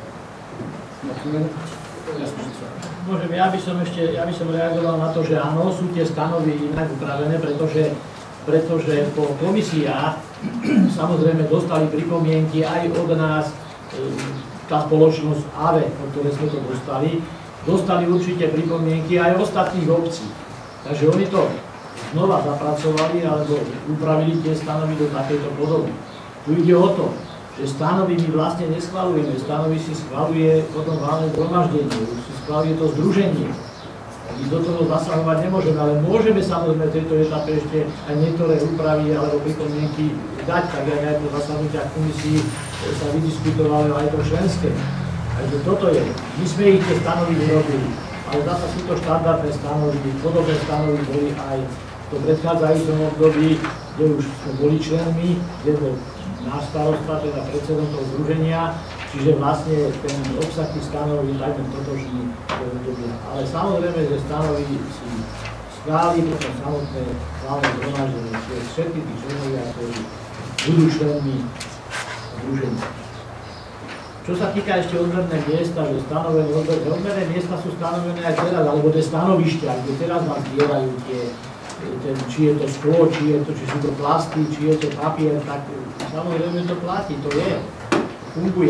Môžem, ja by som ešte, ja by som reagoval na to, že áno, sú tie stanovy inak upravené, pretože, pretože po komisiách samozrejme dostali pripomienky aj od nás, tá spoločnosť á vé, od ktorej sme to dostali, dostali určite pripomienky aj ostatných obcí. Takže oni to znova zapracovali alebo upravili tie stanovy do takejto podoby. Tu ide o to, že stanovy my vlastne neschvalujeme. Stanovy si schvaluje potom valné zhromaždenie, si schvaluje to združenie. My do toho zasahovať nemôžeme, ale môžeme samozrejme v tejto etape ešte aj niektoré úpravy alebo pripomienky dať, tak aj po zasadnutiach komisí sa vydiskutovalo aj to členské. Takže toto je. My sme ich tie stanovy urobili, ale zase sú to štandardné stanovy, podobné stanovy boli aj v tom predchádzajúcom období, kde už sme boli členmi, kde bol náš starosta, teda predsedom toho združenia, Čiže vlastne ten obsah tých stanov je takmer totožný. Ale samozrejme, že stanovy si schváli potom samotné hlavné zhromaždenie, čiže všetky tí členovia, ktorí budú členmi združenia. Čo sa týka ešte odmerné miesta, že stanovené odmerné miesta sú stanovené aj teraz, alebo tie stanovišťa, kde teraz nás dielajú tie, ten, či je to sklo, či, je to, či sú to plasty, či je to papier, tak samozrejme to platí, to je, funguje.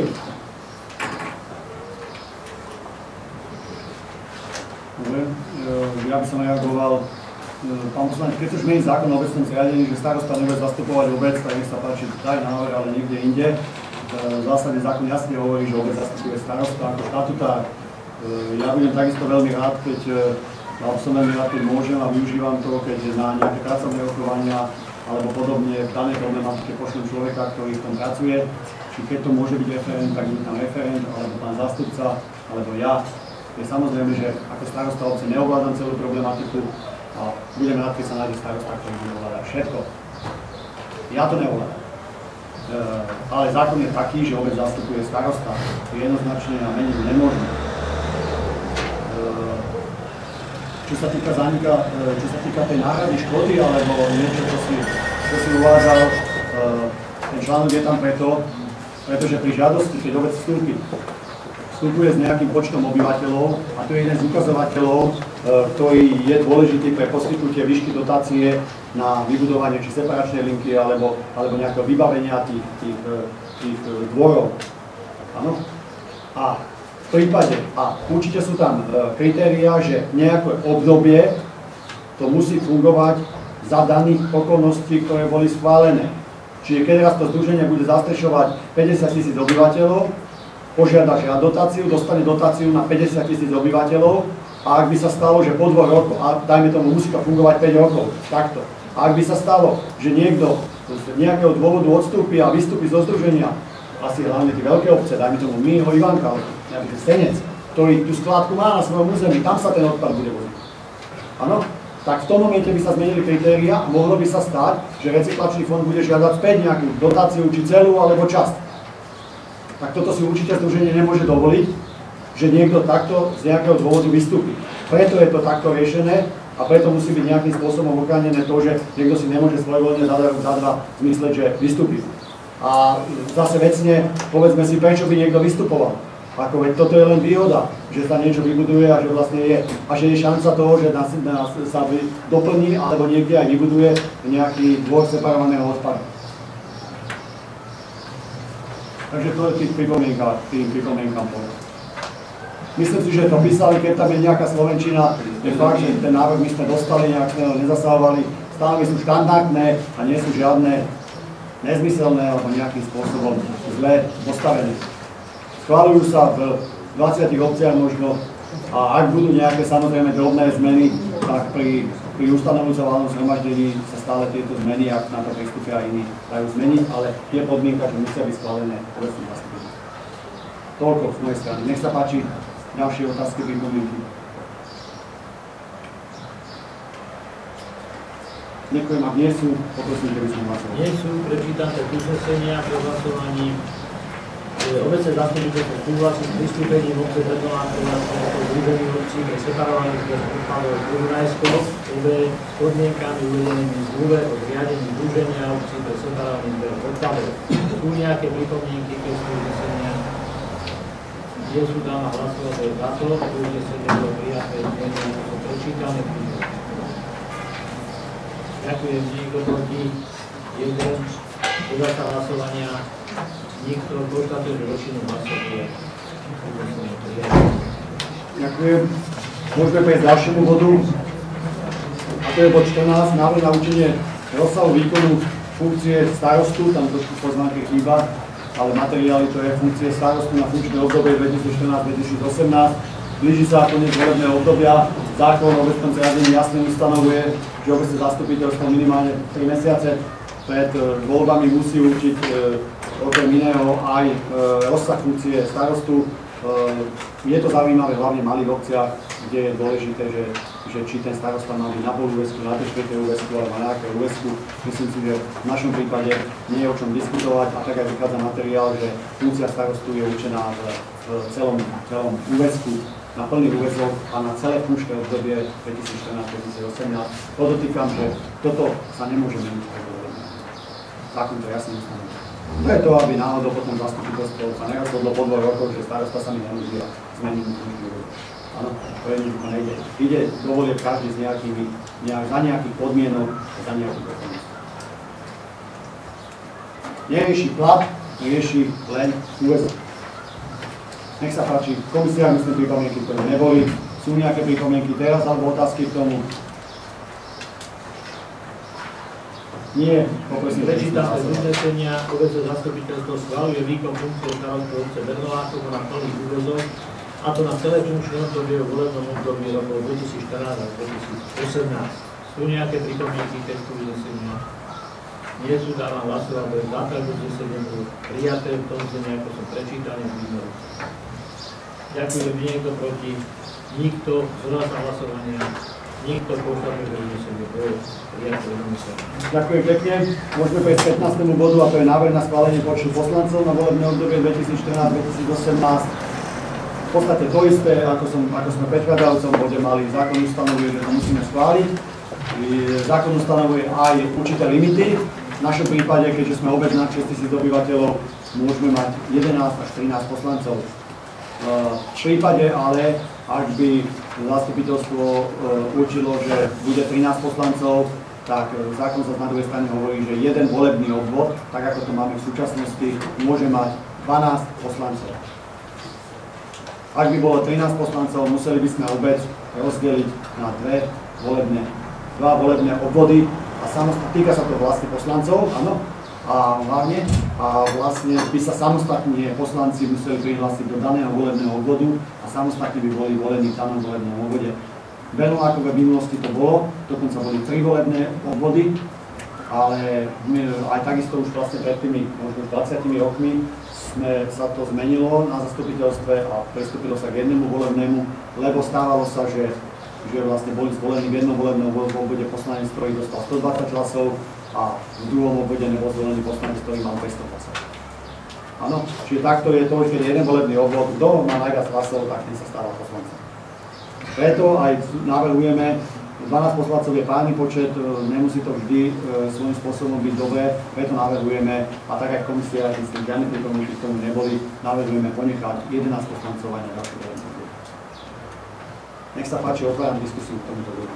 Dobre, ja by som reagoval, pán poslanec, keď už mení zákon o obecnom zriadení, že starosta nebude zastupovať obec, tak nech sa páči daj návrh, ale niekde inde. V zásade zákon jasne hovorí, že obec zastupuje starosta ako štatutár. Ja budem takisto veľmi rád, keď, alebo som veľmi rád, keď môžem a využívam to, keď na nejaké pracovné rokovania alebo podobne v danej problematike pošlem človeka, ktorý v tom pracuje. Či keď to môže byť referent, tak bude tam referent, alebo pán zástupca, alebo ja. Je samozrejme, že ako starosta obce neovládam celú problematiku a budem rád, keď sa nájde starosta, ktorý bude ovládať všetko. Ja to neovládam. Uh, ale zákon je taký, že obec zastupuje starosta. Jednoznačne a meniť nemôžeme. Uh, čo sa týka zánika, uh, čo sa týka tej náhrady škody alebo niečo, čo si, čo si uvádzal, uh, ten článok je tam preto, pretože pri žiadosti, keď obec vstúpi, vstupuje s nejakým počtom obyvateľov a to je jeden z ukazovateľov, ktorý je dôležitý pre poskytnutie výšky dotácie na vybudovanie či separačnej linky alebo, alebo nejakého vybavenia tých, tých, tých dvorov. Áno? A v prípade, a určite sú tam kritériá, že nejaké obdobie to musí fungovať za daných okolností, ktoré boli schválené. Čiže keď raz to združenie bude zastrešovať päťdesiat tisíc obyvateľov, požiada žiadať dotáciu, dostane dotáciu na päťdesiat tisíc obyvateľov a ak by sa stalo, že po dvoch rokoch, a dajme tomu, musí to fungovať päť rokov, takto. A ak by sa stalo, že niekto z nejakého dôvodu odstúpi a vystúpi zo združenia, asi hlavne tie veľké obce, dajme tomu Mího, Ivanka, nejaký Senec, ktorý tú skládku má na svojom území, tam sa ten odpad bude voziť. Áno? Tak v tom momente by sa zmenili kritéria a mohlo by sa stať, že recyklačný fond bude žiadať späť nejakú dotáciu, či celú alebo časť. Tak toto si určite združenie nemôže dovoliť, že niekto takto z nejakého dôvodu vystúpi. Preto je to takto riešené a preto musí byť nejakým spôsobom ochránené to, že niekto si nemôže svojvoľne za dva zmysleť, že vystúpi. A zase vecne, povedzme si, prečo by niekto vystupoval. Ako veď toto je len výhoda, že sa niečo vybuduje a že vlastne je, a že je šanca toho, že nás, nás sa doplní alebo niekde aj vybuduje nejaký dvor separovaného odpadu. Takže to je tým pripomienkám, tým pripomienkám povedať. Myslím si, že to písali, keď tam je nejaká slovenčina, je fakt, že ten návrh my sme dostali, nejak sme ho nezasahovali, stanovy sú štandardné a nie sú žiadne nezmyselné alebo nejakým spôsobom zle postavené. Schváľujú sa v dvadsiatich obciach možno a ak budú nejaké samozrejme drobné zmeny, tak pri Pri ustanovujúcom valnom zhromaždení sa stále tieto zmeny, ak na to pristúpia iní, dajú zmeniť, ale je podmienka, že musia byť schválené obecným zastupiteľom. Toľko z mojej strany. Nech sa páči, ďalšie otázky, pripomienky. Ďakujem, ak nie sú, poprosím, že by som hlasovali. Nie sú, prečítam sa uznesenia pre hlasovaní. Obecné zastupiteľstvo súhlasí s pristúpením obce Trnavy na združení obcí pre separovaných odpadov Dunajsko, obe s podmienkami uvedenými v zmluve o zriadení združenia obcí pre separovaných odpadov. Sú nejaké pripomienky, keď sú uznesenia? Nie sú tam a hlasovať je za to, to uznesenie bolo prijaté zmeny, ako sú prečítané. Ďakujem, nikto proti, jeden, podľa sa hlasovania. Niekto konštatuje, že väčšinu hlasov je. Ďakujem. Môžeme prejsť k ďalšiemu bodu. A to je bod štrnásť, návrh na určenie rozsahu výkonu funkcie starostu, tam trošku poznámky chýba, ale materiály to je funkcie starostu na funkčné obdobie dvetisícštrnásť dvetisícosemnásť. Blíži sa koniec volebného obdobia. Zákon o obecnom zriadení jasne ustanovuje, že obecné zastupiteľstvo minimálne tri mesiace pred voľbami musí určiť okrem iného aj e, rozsah funkcie starostu. E, je to zaujímavé hlavne v malých obciach, kde je dôležité, že že či ten starosta má byť na pol úväzku, na tej štvrtej úväzku alebo na nejaké úväzku. Myslím si, že v našom prípade nie je o čom diskutovať a tak aj vychádza materiál, že funkcia starostu je určená v, v celom, celom úväzku na plný úväzok a na celé funkčné obdobie dvetisícštrnásť dvetisícosemnásť. Podotýkam, že toto sa nemôže meniť. Zákon to jasne ustanoví. To je to, aby náhodou potom zastupiteľstvo sa nerozhodlo po dvoch rokoch, že starosta sa mi nenúži a zmení funkčný úväzok. Áno, to jednoducho nejde. Ide do volieb každý s nejakými, nejak, za nejakých podmienok, za nejakých okolností. Nerieši plat, rieši len úväzok. Nech sa páči, komisia, myslím, pripomienky, ktoré neboli. Sú nejaké pripomienky teraz alebo otázky k tomu? Nie, poprosím. Prečítam bez uznesenia, obecné zastupiteľstvo schvaľuje výkon funkcie starostu obce Bernolákovo na plný úväzok, a to na celé funkčné obdobie v volebnom období rokov dvetisícštrnásť až dvetisícosemnásť. Sú nejaké pripomienky textu uznesenia? Nie sú, dávam hlasovať, bez základu uznesenia bolo prijaté v tom znení, ako som prečítal, výboru. Ďakujem, niekto proti, nikto, zdržal sa hlasovania, nikto konštatuje, že uznesenie bolo prijaté jednomyselne. Ďakujem pekne. Môžeme prejsť k pätnástemu bodu, a to je návrh na schválenie počtu poslancov na volebné obdobie dvetisícštrnásť dvetisícosemnásť. V podstate to isté, ako, som, ako sme v predchádzajúcom bode mali. Zákon ustanovuje, že to musíme schváliť. Zákon ustanovuje aj určité limity. V našom prípade, keďže sme obec nad šesťtisíc obyvateľov, môžeme mať jedenásť až trinásť poslancov. V prípade ale, ak by zastupiteľstvo určilo, že bude trinásť poslancov, tak zákon sa na druhej strane hovorí, že jeden volebný obvod, tak ako to máme v súčasnosti, môže mať dvanásť poslancov. Ak by bolo trinásť poslancov, museli by sme obec rozdeliť na dve volebné, dva volebné obvody a samostatne, týka sa to vlastne poslancov, áno, a hlavne, a vlastne by sa samostatne poslanci museli prihlásiť do daného volebného obvodu a samostatne by boli volení v danom volebnom obvode. V Bernolákove v minulosti to bolo, dokonca boli tri volebné obvody, ale aj takisto už vlastne pred tými možno dvadsiatimi rokmi sme, sa to zmenilo na zastupiteľstve a pristúpilo sa k jednému volebnému, lebo stávalo sa, že, že vlastne boli zvolení v jednom volebnom obvode poslanec, ktorý dostal stodvadsať hlasov a v druhom obvode nebol zvolený poslanec, ktorý mal dvestodvadsať. Áno, čiže takto je to, keď jeden volebný obvod, kto má najviac hlasov, tak ten sa stáva poslancom. Preto aj navrhujeme, dvanásť poslancov je párny počet, nemusí to vždy e, svojím spôsobom byť dobré, preto navrhujeme, a tak aj komisia, myslím, žiadne pripomienky k tomu neboli, navrhujeme ponechať jedenásť poslancov aj na ďalšie volebné obdobie. Nech sa páči, otváram diskusiu k tomuto bodu.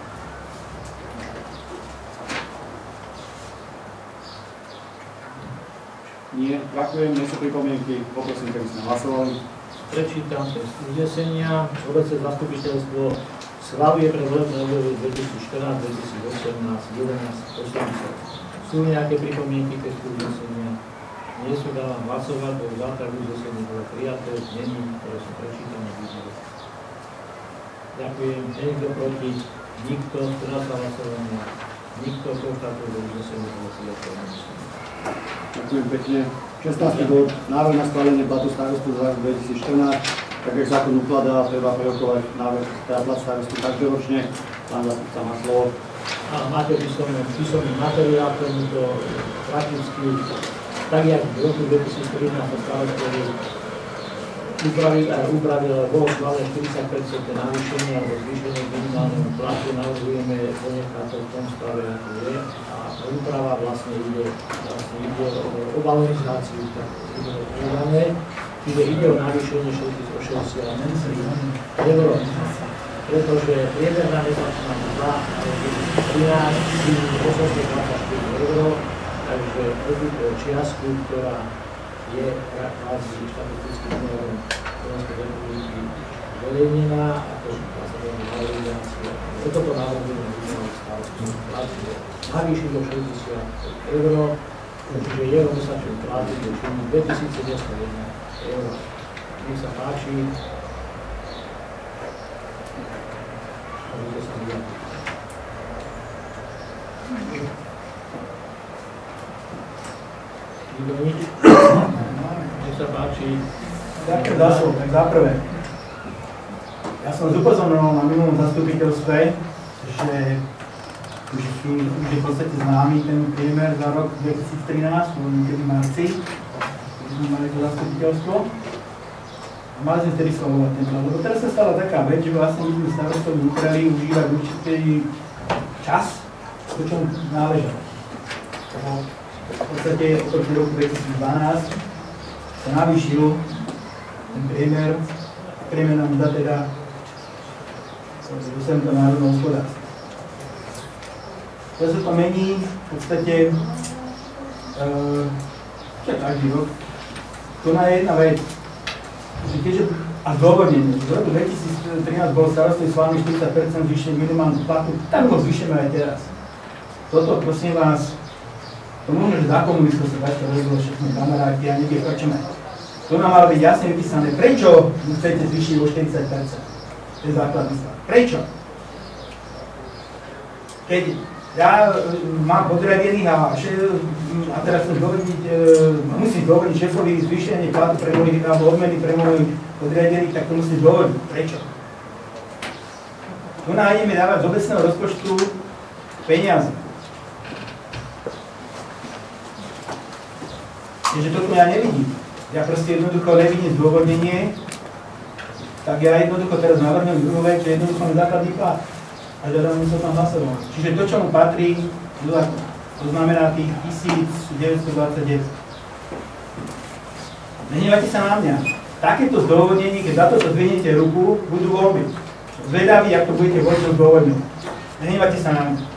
Nie, ďakujem, nie sú pripomienky, poprosím, keby sme hlasovali. Prečítam text uznesenia. Obecné zastupiteľstvo schvaľuje pre volebné obdobie dvetisícštrnásť dvetisícosemnásť jedenásť poslancov. Sú nejaké pripomienky textu uznesenia? Nie sú, dávam hlasovať, bo základ uznesenia bolo prijaté v znení, ktoré sú prečítané v výboru. Ďakujem. Niekto proti? Nikto. Zdržal sa hlasovania? Nikto. Konštatuje, že uznesenie bolo prijaté. Ďakujem pekne. šestnásty bod, návrh na schválenie platu starostu za rok dvetisícštrnásť, tak jak zákon ukladá, treba prerokovať návrh teda plat starostu každoročne. Pán zástupca má slovo. Áno, máte písomný materiál, tomuto prakticky, tak jak v roku dvetisíctrinásť sa starostovi upravil, upravil bolo schválené štyridsať percent navýšenie alebo zvýšenie minimálneho platu, navrhujeme ponechať to v tom stave, ako je. Úprava vlastne ide, vlastne ide o valorizáciu, tak ide o údané, čiže ide o navýšenie šesťdesiat eur, pretože priemerná mesačná mzda je trinásť tisíc osemstodvadsaťštyri eur, takže túto čiastku, ktorá je kvázi štatistickým úradom Slovenskej republiky zverejnená, ako vlastne valorizácia. Preto to navrhujeme vykonať stavku platy navýšiť do šesťdesiat eur, čiže jeho mesačný plat je činí dvetisícsedemstodjeden eur. Nech sa páči. Môžete sa vyjadriť. Nikto nič? Nech sa páči. Ďakujem za slovo, tak za prvé. Ja som upozornil na minulom zastupiteľstve, že už, sú, už je v podstate známy ten priemer za rok dvetisíctrinásť, bolo niekedy v marci, keď sme mali to zastupiteľstvo. A mali sme vtedy schvaľovať ten plán. Lebo teraz sa stala taká vec, že vlastne my sme starostovi ukrali užívať určitý čas, to čo náležalo. V podstate oproti roku dvetisícdvanásť sa navýšil ten priemer, priemerná mzda teda v tomto národnom hospodárstve. To sa to mení v podstate e, každý rok. To je jedna vec, že keďže a zdôvodnenie, v roku dvetisíctrinásť bol starostlivý s vami štyridsať percent zvýšenie minimálnu platu, tak ho zvýšime aj teraz. Toto, prosím vás, to možno, že za komunistov sa takto rozhodlo všetky kamaráti a niekde prečome. To nám malo byť jasne vypísané, prečo chcete zvýšiť o štyridsať percent. To je základný stav. Prečo? Keď ja mám podriadených a, a teraz chcem dovodiť, e, musím dovodiť šéfovi zvýšenie platu pre mojich, alebo odmeny pre mojich podriadených, tak to musím dovodiť. Prečo? Tu nám ideme dávať z obecného rozpočtu peniaze. Keďže toto ja nevidím, ja proste jednoducho nevidím zdôvodnenie, tak ja jednoducho teraz navrhnem druhú vec, že jednoducho mám základný plat. A žiadam sa tam hlasovať. Čiže to, čo mu patrí, to znamená tých tisícdeväťstodvadsaťdeväť. Nehnevajte sa na mňa. Takéto zdôvodnenie, keď za to zdvihnete ruku, budú voľby. Zvedaví, ak to budete voľbou zdôvodňovať. Nehnevajte sa na mňa.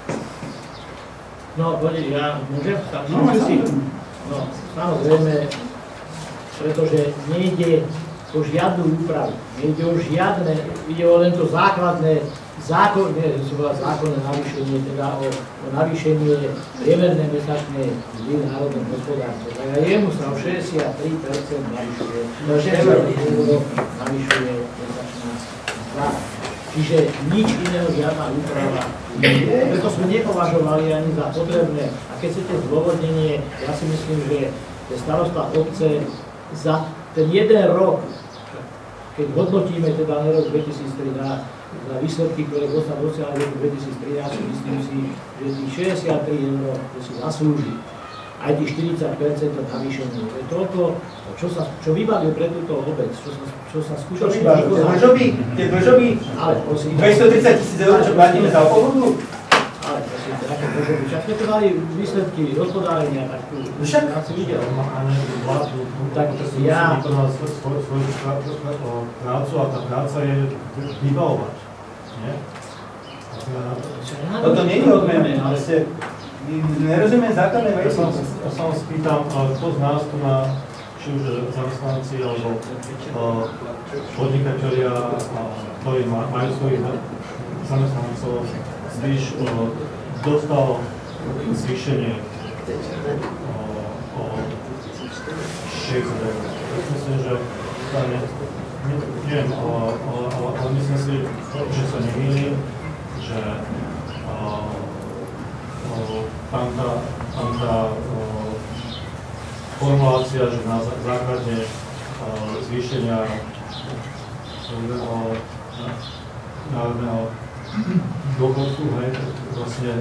No, poďte, ja môžem sa no, si. No, samozrejme, pretože nejde o žiadnu úpravu, nejde o žiadne, ide o len to základné, zákon, nie, to bola zákonné navýšenie, teda o, o navýšenie priemerné mesačné mzdy v národnom hospodárstve. Tak aj jemu sa o šesťdesiattri percent navyšuje, navyšuje mesačná mzda. Čiže nič iného, žiadna úprava. Preto sme nepovažovali ani za potrebné. A keď chcete zdôvodnenie, ja si myslím, že starosta obce za ten jeden rok, keď hodnotíme teda na rok dvetisíctrinásť, za výsledky, ktoré sa dosiahli v roku dvetisíctrinásť, myslím si, že tých šesťdesiattri eur to si zaslúži. Aj tých štyridsať percent navýšenie. To je toľko, čo, sa, čo vybavil pre túto obec, čo sa, čo sa skutočne vykonalo. Tie dlžoby, tie dlžoby, dvestotridsať tisíc eur, čo platíme za obchodu? Ale prosím, také dlžoby. Však sme tu mali výsledky hospodárenia, tak tu však si videl. Tak ja svoju prácu a tá práca je vybavovať. Toto nie je odmene, ale ste nerozumiem základné veci. Ja sa vás pýtam, kto z nás tu má, či už zamestnanci alebo podnikatelia, ktorí majú svojich zamestnancov, zvýš, dostal zvýšenie o šesťdesiat eur. Myslím, že neviem, ale myslím si, že sa nemýlim, že tam tá, tam tá formulácia, že na základe zvýšenia národného dôchodku, hej, vlastne,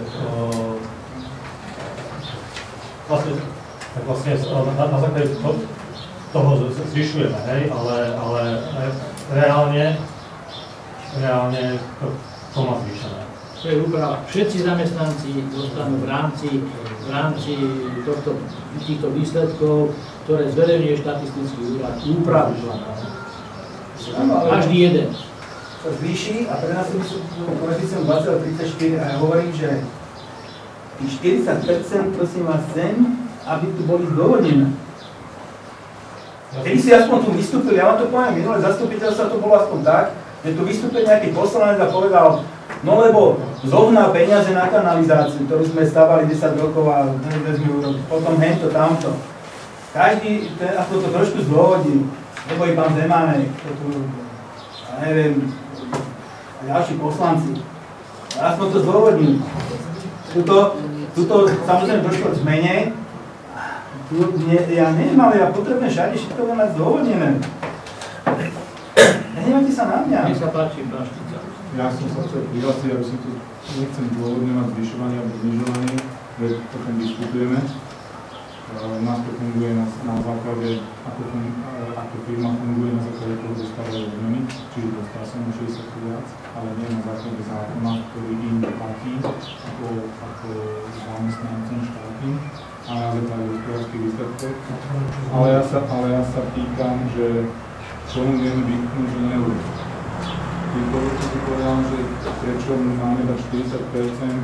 vlastne, tak vlastne na, na základe to, toho zvyšujeme, hej, ale, ale reálne, reálne to, to má zvýšené. To je úprava. Všetci zamestnanci dostanú v rámci, v rámci tohto, týchto výsledkov, ktoré zverejňuje štatistický úrad, úpravu. Každý jeden. Sa zvýši a pre nás sú koeficient dvadsať tridsaťštyri a ja hovorím, že tých štyridsať percent prosím vás chcem, aby tu boli zdôvodnené. Kedy si aspoň tu vystúpil, ja vám to poviem, minulé zastupiteľstvo to bolo aspoň tak, že tu vystúpil nejaký poslanec a povedal, no lebo zohnal peniaze na kanalizáciu, ktorú sme stavali desať rokov a vezme potom hento, tamto. Každý aspoň to trošku zdôvodnil, lebo i pán Zemánek, to tu, ja neviem, a ďalší poslanci. Aspoň to zdôvodnil. Tuto, tuto samozrejme trošku zmene. Tu, ne, ja neviem, ale ja potrebujem všade všetko len mať zdôvodnené. Nehnevajte sa na mňa. Nech sa páči, pán Štica. ja som sa chcel prihlásiť, aby som tu nechcem dôvodňovať zvyšovanie alebo znižovanie, veď potom diskutujeme. U nás to funguje na, na základe, ako, fun, ako firma funguje na základe toho dostávajú odmeny, čiže dostal som šesťdesiat viac, ale nie na základe zákona, ktorý im platí ako, ako zamestnancom štátnym a na základe hospodárskych výsledkov. Ale ja sa, ale ja sa pýtam, že čomu vieme vytknúť, že neurobí. Ty si povedal, že prečo máme dať štyridsať percent,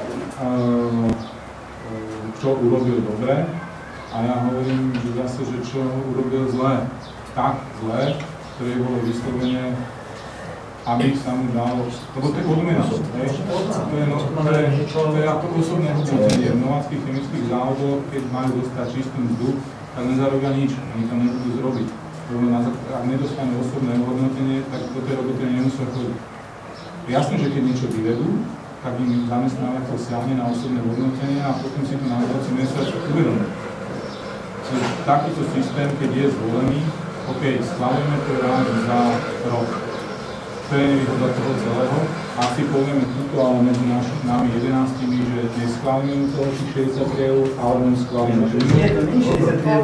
čo urobil dobre, a ja hovorím, že zase, že čo urobil zle. Tak zle, ktoré bolo vyslovene, aby sa mu dalo, lebo to je odmena, to je, no, to je, to je ako osobné hodnotenie. V nováckých chemických závodoch, keď majú dostať čistú mzdu, tak nezarobia nič, oni tam nebudú zrobiť. Ak nedostanú osobné hodnotenie, tak do tej roboty nemusia chodiť. Jasné, že keď niečo vyvedú, tak im zamestnávateľ siahne na osobné hodnotenie a potom si to na budúci mesiac uvedomí. Takýto systém, keď je zvolený, OK, schválime to rád za rok. To je nevýhoda toho celého. Asi povieme túto, ale medzi nami jedenáctimi, že neschválime toho tých šesťdesiat eur, ale len schválime. Nie, to nie je šesťdesiat eur.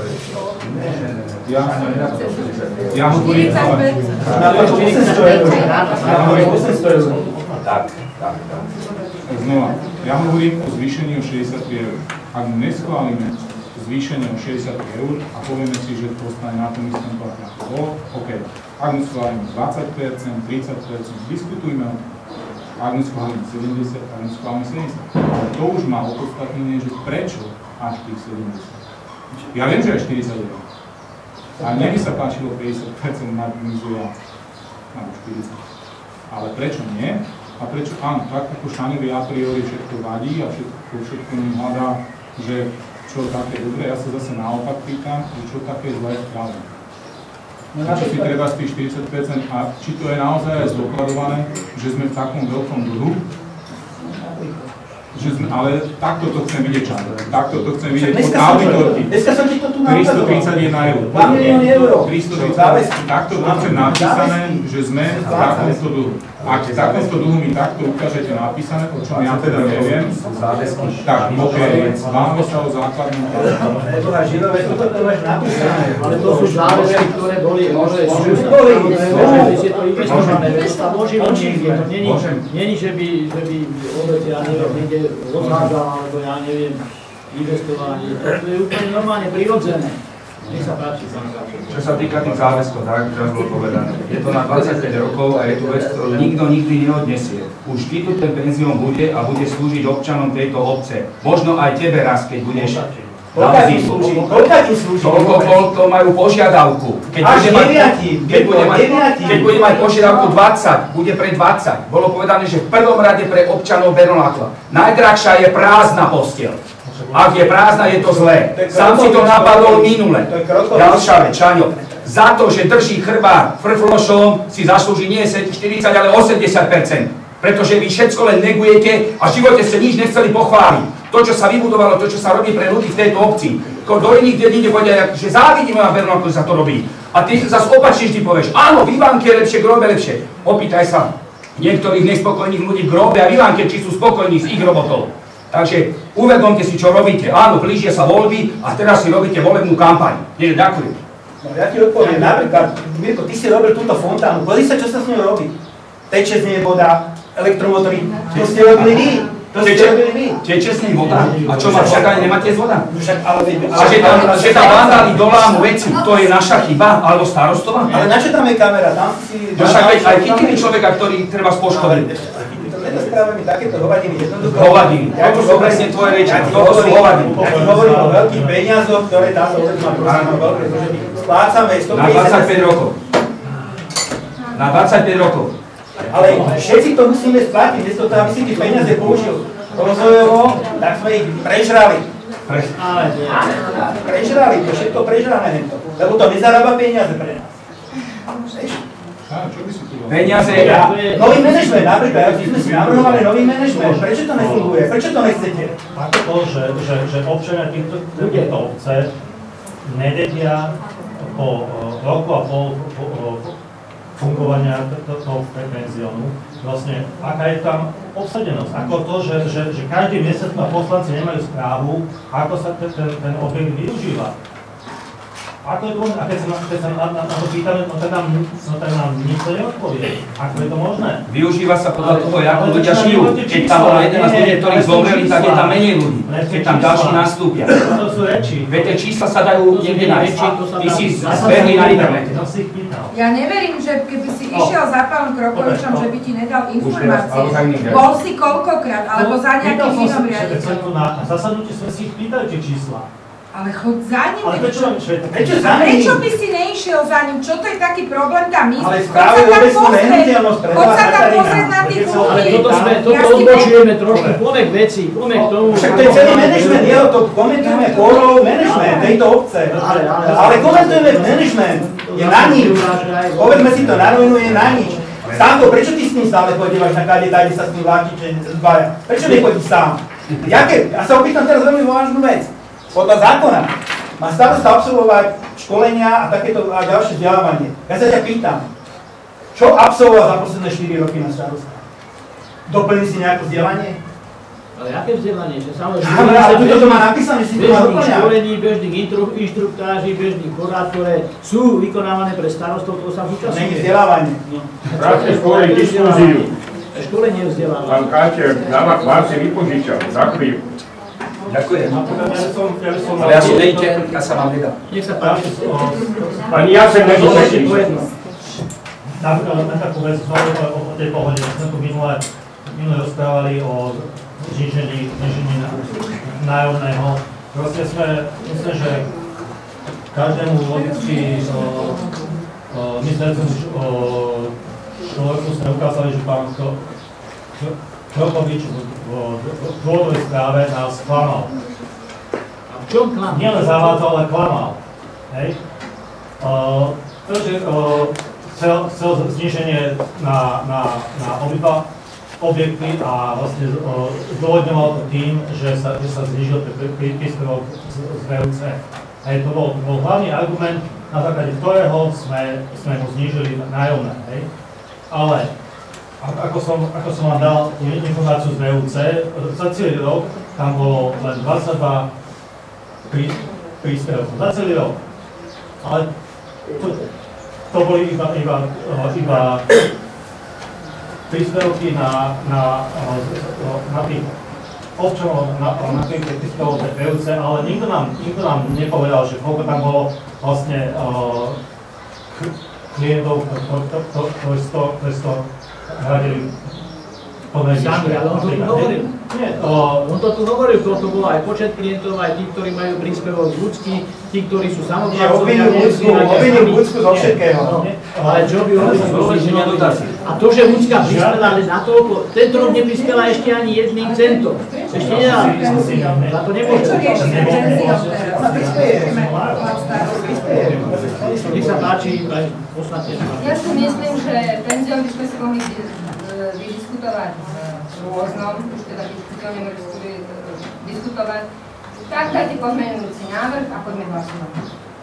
Ja hovorím, ale... Ja hovorím osemsto eur. Tak, tak, tak. Znova, ja hovorím o zvýšení o šesťdesiat eur. Ak neschválime zvýšenie o šesťdesiat eur a povieme si, že to ostane na tom istom plate ako bolo, OK. Ak mu schválime dvadsať percent, tridsať percent, diskutujme o tom. Ak mu schválime sedemdesiat percent, ak mu schválime sedemdesiat percent. Ale to už má opodstatnenie, že prečo až tých sedemdesiat percent. Ja viem, že aj štyridsať eur. Ale mne by sa páčilo päťdesiat percent na mzdu, alebo štyridsať percent. Ale prečo nie? A prečo áno, tak ako Šanevi a priori všetko vadí a všetko, všetko mi hľadá, že čo také dobré, ja sa zase naopak pýtam, že čo také zlé práve. Čo si treba z tých štyridsať percent a či to je naozaj aj zdokladované, že sme v takom veľkom dlhu, že sme, ale takto to chcem vidieť čas, takto to chcem vidieť od auditorky. Dneska som ti to tu napadol. tristotridsaťjeden eur. dva milióny eur. tristotridsaťjeden, takto to chcem napísané, že sme v takomto dlhu. Ak v takomto dlhu mi takto ukážete napísané, o čom ja teda neviem, tak OK, máme sa o základnú právu. Neboha živové, toto to máš napísané. Ale to sú záväzky, ktoré boli, môže boli, je to investované, to sa môže niekde, to není, že by, že by vôbec, ja neviem, niekde rozhádzal, alebo ja neviem, investovanie, to je úplne normálne prirodzené. Nech sa páči. Čo sa týka tých záväzkov, tak teraz bolo povedané, je to na dvadsaťpäť rokov a je to vec, ktorú nikto nikdy neodnesie. Už ty tu ten penzión bude a bude slúžiť občanom tejto obce. Možno aj tebe raz, keď budeš Koľka ti slúži? Koľka ti slúži? Toľko, koľko majú požiadavku. Keď Až bude mať, deviati. keď bude mať, keď bude mať požiadavku dvadsať, bude pre dvadsať. Bolo povedané, že v prvom rade pre občanov Bernolákla. Najdrahšia je prázdna posteľ. Ak je prázdna, je to zlé. Sám si to napadol minule. Ďalšia vec, Čaňo. Za to, že drží chrbát frflošom, si zaslúži nie štyridsať, ale osemdesiat percent. Pretože vy všetko len negujete a v živote ste nič nechceli pochváliť. To, čo sa vybudovalo, to, čo sa robí pre ľudí v tejto obci. Do iných dedín povedia, že závidíme vám Bernoláklu, že sa to robí. A ty zase opačne vždy povieš, áno, v Ivánke je lepšie, v Grobe lepšie. Opýtaj sa niektorých nespokojných ľudí v Grobe a v Ivánke, či sú spokojní s ich robotov. Takže uvedomte si, čo robíte. Áno, blížia sa voľby a teraz si robíte volebnú kampaň. Nie, ďakujem. No ja ti odpoviem, napríklad, Mirko, ty si robil túto fontánu, pozri sa, čo sa s ňou robí. Teče z nej voda, elektromotory, to ste robili vy. To ste robili vy. Teče z nej voda? A čo ma však ani nemáte z voda? Však, ale veď... A že tam, že tam vandáli dolámu veci, to je naša chyba, alebo starostová? Ale na čo tam je kamera? Tam si... No však veď aj chytili človeka, ktorý treba spoškodiť. Nedospráva mi takéto hovadiny, jednoducho... Hovadiny, to sú presne tvoje reči, to sú hovadiny. Ja ti hovorím o veľkých peniazoch, ktoré táto obec má prosím o veľké, pretože my splácame stopäťdesiat... Na dvadsaťpäť rokov. Na dvadsaťpäť rokov. Ale všetci to musíme splatiť, dnes to aby si tie peniaze použil rozvojovo, tak sme ich prežrali. Prežrali, to všetko prežrané, lebo to nezarába peniaze pre nás. Peniaze... Nový manažment, napríklad, my sme si navrhovali nový manažment, prečo to nefunguje, prečo to nechcete? Ako to, že, že, že občania týchto obce nevedia po roku a pol fungovania toho penziónu. Vlastne, aká je tam obsadenosť, ako to, že, že, že každý mesiac ma poslanci nemajú správu, ako sa ten, ten, ten objekt využíva. Ako je to možné? A keď sa, keď sa na, na, na to pýtame, no tak nám, no tak nám nikto neodpovie. Ako je to možné? Využíva sa podľa toho, ako ľudia žijú. Keď tam bolo jedenásť ľudí, ktorí zomreli, tak je tam menej ľudí. Keď tam ďalší nastúpia. To sú reči. Veď tie čísla sa dajú niekde nájsť. Ty si zbehli na internete. Ja neverím, že keby si išiel za pánom Krokovičom, že by ti nedal informácie. Bol si koľkokrát, alebo za nejakým inom riaditeľom. Na zasadnutí sme si ich pýtali tie čísla. Ale chod za ním. Ale prečo, prečo, za ním? Prečo by si neišiel za ním? Čo to je taký problém tam ísť? Ale správe obecnú nehnuteľnosť Chod sa tam pozrieť na tých ľudí. Ale toto sme, toto odbočujeme trošku, poďme k veci, poďme k tomu. Však to je celý management, jeho to komentujeme kórov management tejto obce. Ale, ale, ale komentujeme management, je na nič. Povedzme si to, na rovinu je na nič. Stanko, prečo ty s ním stále chodívaš na kade, kde sa s ním vláčiče zbaja? Prečo nechodíš sám? Jaké? Ja sa opýtam teraz veľmi vážnu vec. Podľa zákona má starosta absolvovať školenia a takéto a ďalšie vzdelávanie. Ja sa ťa pýtam, čo absolvoval za posledné štyri roky na starosta? Doplní si nejaké vzdelanie? Ale aké vzdelanie? Že samozrejme, ale, ale tu to má napísané, si to má doplňať. Bežných školení, bežných inštruktáží, bežných porád, ktoré sú vykonávané pre starostov, to sa zúčastňuje. Není vzdelávanie. Práve školení diskúziu. Školenie vzdelávanie. Pán Káčer, dáva vás si vypožičal, za chvíľu. Ďakujem. Ale ja som nejte, ja sa vám nedám. Nech sa páči. Pani Jacek nedočeký. Na takú vec, znovu o tej pohode, sme tu minule rozprávali o znižení nájomného. Proste sme, myslím, že každému logicky myslejúcemu človeku sme ukázali, že pán Krokovič v dôvodovej správe nás klamal. A v čom klamal? Nielen zavádzal, ale klamal. Hej? Uh, to, že uh, chcel, chcel zníženie na, na, na obidva objekty a vlastne uh, zdôvodňoval to tým, že sa, že sa znížil príspevok z, z vé ú cé. Hej, to bol, to bol hlavný argument, na základe ktorého sme, sme ho znížili nájomné. Hej? Ale Ako som, ako som vám dal informáciu z vé ú cé, za celý rok tam bolo len dvadsaťdva prí, príspevkov. Za celý rok. Ale to, to boli iba, iba, iba príspevky na, na, na tých občanov, na, na tých príspevkov z vé ú cé, ale nikto nám, nikto nám nepovedal, že koľko tam bolo vlastne uh, klientov, ktorí z toho hradili plné Sami, ale on to tu hovoril. Nie, o... On to tu hovoril, to bolo aj počet klientov, aj tí, ktorí majú príspevok z ľudský, tí, ktorí sú samoplátcovia. Obvinil Ľudsku zo všetkého. Ale čo by hovoril zo zníženia dotácií. A to, že Ľudská prispela na toľko, tento rok neprispela ešte ani jedným centom. Ešte nedala. Na to nemôže. Nech sa páči, aj ostatne. Ja si myslím, že penzión by sme si mohli vydiskutovať v rôznom, už teda diskutovať, nebudeme diskutovať. Tak dajte pozmeňujúci návrh a poďme hlasovať.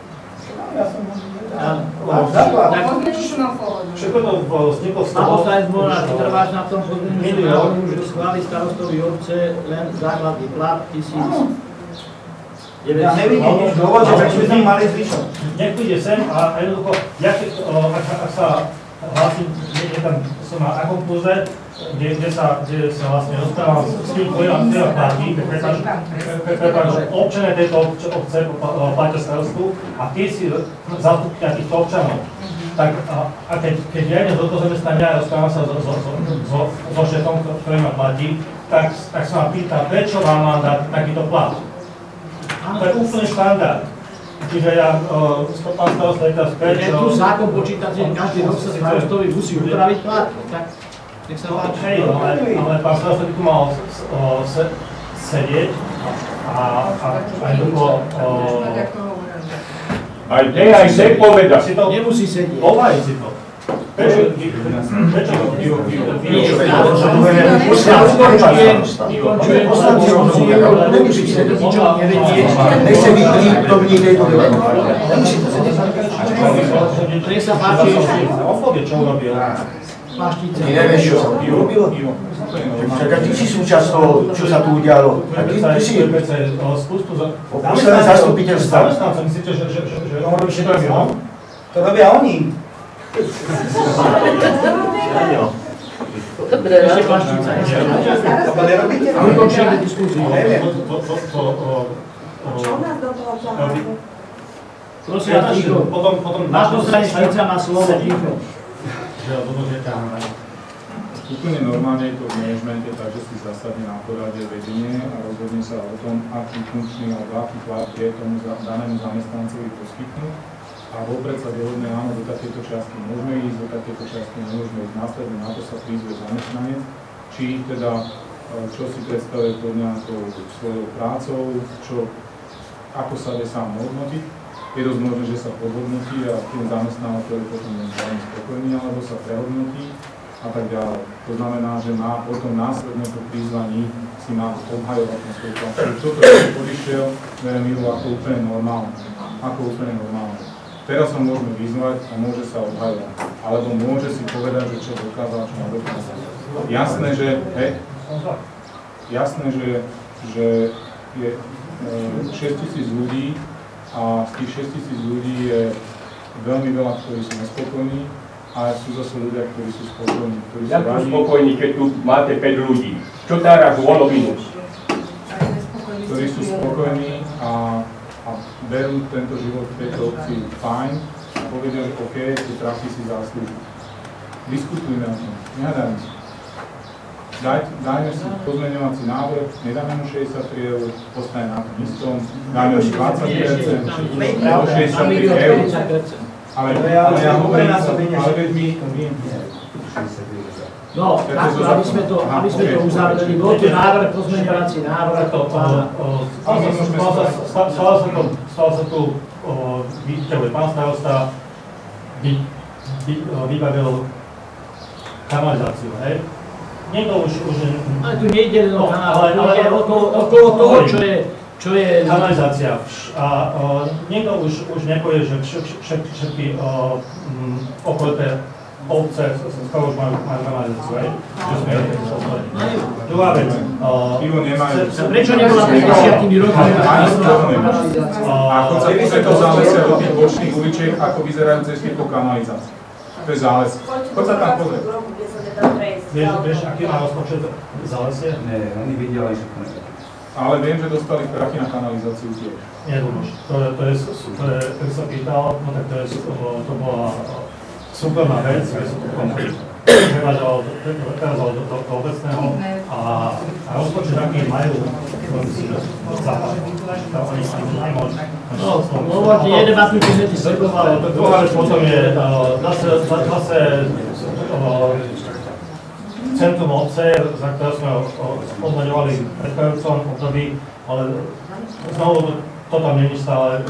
Všetko to vzniklo z toho... A poslanec Molnár, ty trváš na tom pozmeňujúcom návrhu, že schváli starostovi obce len základný plat tisíc. Ja nevidím nič dôvod, že prečo by sme mali zvyšok. Nech príde sem a jednoducho, ja keď, ak, ak sa hlasím, niekde tam som na akom kurze, kde, kde, sa, kde sa vlastne rozprávam s tým, ktorý vám platí, prepáč, občania tejto obce platia starostu a tie si zastupia týchto občanov. Tak a, a keď, keď ja idem do toho zamestnania a rozprávam sa so, so, so, so, so šéfom, ktorý ma platí, tak, tak sa ma pýta, prečo vám mám dať takýto plat. To je úplne štandard. Čiže ja, pán starosta, je teraz prečo... Je tu zákon počítať, že každý rok sa starostovi musí upraviť plat, tak nech sa páči. Hej, ale, ale pán starosta by tu mal se, sedieť a, a, a jednoducho... Aj te, aj te povedať. Nemusí sedieť. Povajú si to. Prečo? Prečo? Nechce byť prítomný tejto debate. Nech sa páči ešte. Ofobie, čo urobil? Maštice. Ty nevieš, čo sa urobilo? Čakaj, ty si súčasť toho, čo sa tu udialo. A ty, ty si... Spustu za... Opúšťané zastupiteľstva. Zamestnanca, myslíte, že... To robia oni. To robia oni. Dobre, ešte Maštica. To nerobíte? Ukončíme diskusiu. Čo nás do toho ťahá? Prosím, ticho. Máš strane Švica má slovo, ticho. Úplne normálne je to v manažmente, takže si zasadne na porade vedenie a rozhodne sa o tom, aký funkčný alebo aký plat je tomu danému zamestnancovi poskytnúť. A vopred sa dohodne, áno, do takéto časti môžeme ísť, do takéto časti nemôžeme ísť. Následne na to sa prizve zamestnanec, či teda, čo si predstavuje pod nejakou svojou prácou, čo, ako sa vie sám hodnotiť. Je dosť možné, že sa podhodnotí a ten zamestnávateľ potom je veľmi spokojný, alebo sa prehodnotí a tak ďalej. To znamená, že má potom následne po prizvaní si má obhajovať na svoj plat. Toto je podišiel Veremilu ako úplne normálne. Ako úplne normálne. Teraz ho môžeme vyzvať a môže sa obhajovať. Alebo môže si povedať, že čo dokázal, čo nedokázal. Jasné, že, hej, jasné, že, že je šesťtisíc ľudí a z tých šesťtisíc ľudí je veľmi veľa, ktorí sú nespokojní a sú zase ľudia, ktorí sú spokojní. Ktorí sú Jak sú spokojní, keď tu máte päť ľudí? Čo dára polovinu? Ktorí sú spokojní a, a berú tento život v tejto obci fajn a povedia, že OK, tie trafy si zaslúži. Diskutujme o tom, nehádajme sa. Daj, dajme si pozmeňovací návrh, nedáme mu šesťdesiattri eur, postane na tom istom, dáme mu dvadsať percent, alebo šesťdesiattri eur. Ale, ale ja hovorím, ale veď my... No, takto, aby sme to, aby sme to uzavreli, bol tu návrh, pozmeňovací návrh, to pána... Stalo sa tu, vidíte, pán starosta vybavil kanalizáciu, hej? Niekto už... už ale tu nejde len o kanál, ale okolo toho, čo je... Čo je kanalizácia. A niekto už, už nepovie, že všetky okolité obce skoro už majú kanalizáciu, hej? Druhá vec. Prečo nebola pred desiatimi rokmi? A chod sa pozrieť do zálese do tých bočných uličiek, ako vyzerajú cesty po kanalizácii. To je záles. Chod sa tam pozrieť. Vieš, aký má rozpočet zálesie? Nie, oni vidia len všetko negatív. Ale viem, že dostali prachy na kanalizáciu tiež. Nie, to je, to je, to je, keď sa pýtal, no tak to je, to bola súkromná vec, kde sa to prevážalo do obecného a rozpočet, aký majú západný, to oni nemôžu. No, hovorte, je debatný, keď sme ty srgovali. Druhá vec potom je zase centrum obce, za ktoré sme odmaňovali v predchádzajúcom období, ale znovu to tam není stále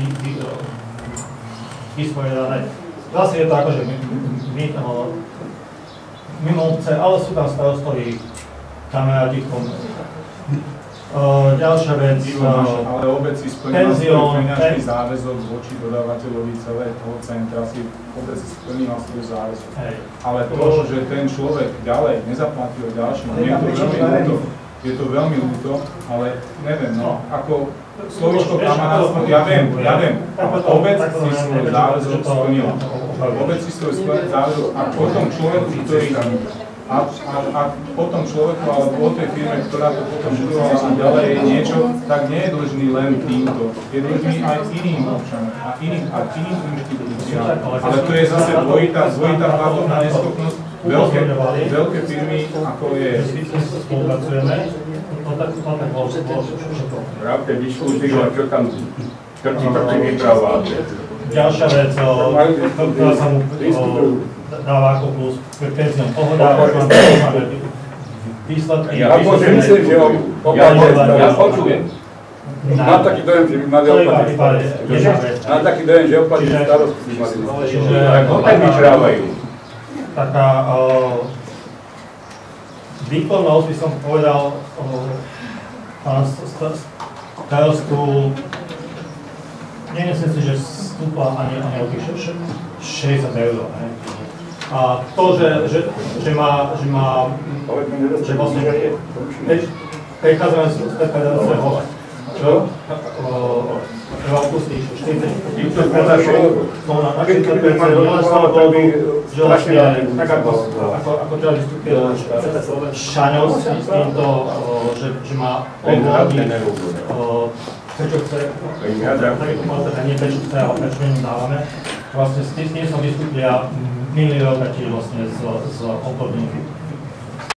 vysporiadané. Zase je to ako, že mimo obce, ale sú tam starostoví kamaráti v tom. Ďalšia vec, ale obec si splnila svoj finančný záväzok voči dodávateľovi celého centra, si obec si splnila svoj záväzok. Ale to, že ten človek ďalej nezaplatil ďalším, je to veľmi ľúto, je to veľmi ľúto, ale neviem, no, ako slovičko kamarátstvo, ja viem, ja viem, obec si svoj záväzok splnila. Obec si svoj záväzok a potom človeku, ktorý A, a, a potom človeku alebo o tej firme, ktorá to potom budovala a ďalej je niečo, tak nie je dlžný len týmto. Je dlžný aj iným občanom a iným, a iným inštitúciám. Ale to je zase dvojitá, dvojitá platobná neschopnosť. Veľké, veľké firmy, ako je... Spolupracujeme, no tak to tak bolo všetko. Pravte diskusiu, a čo tam trčí proti vypravovať. Ďalšia vec, ktorá sa mu dáva ako plus k penziom pohoda, už máme výsledky. Ja môžem myslím, že ja počujem. Mám taký dojem, že by mali oplatiť. Mám taký dojem, že oplatiť starostky by mali. Ale potom vyčrávajú. taká uh, výkonnosť, by som povedal, uh, pána starostu, nemyslím si, že vstúpla ani, ani o tých šesťdesiat eur. Ne? A to, že, že, že má, že má, že vlastne prechádzame z predchádzajúceho, čo? Treba opustiť štyridsať percent, na štyridsať percent, z toho dôvodu, že vlastne, tak ako, ako, ako teda vystúpil Šaňov s týmto, že, že má odvodný, prečo chce, tak to mal teda nie prečo chce, ale prečo my dávame. Vlastne s tým som vystúpia minulý rok tiež vlastne s, s obdobným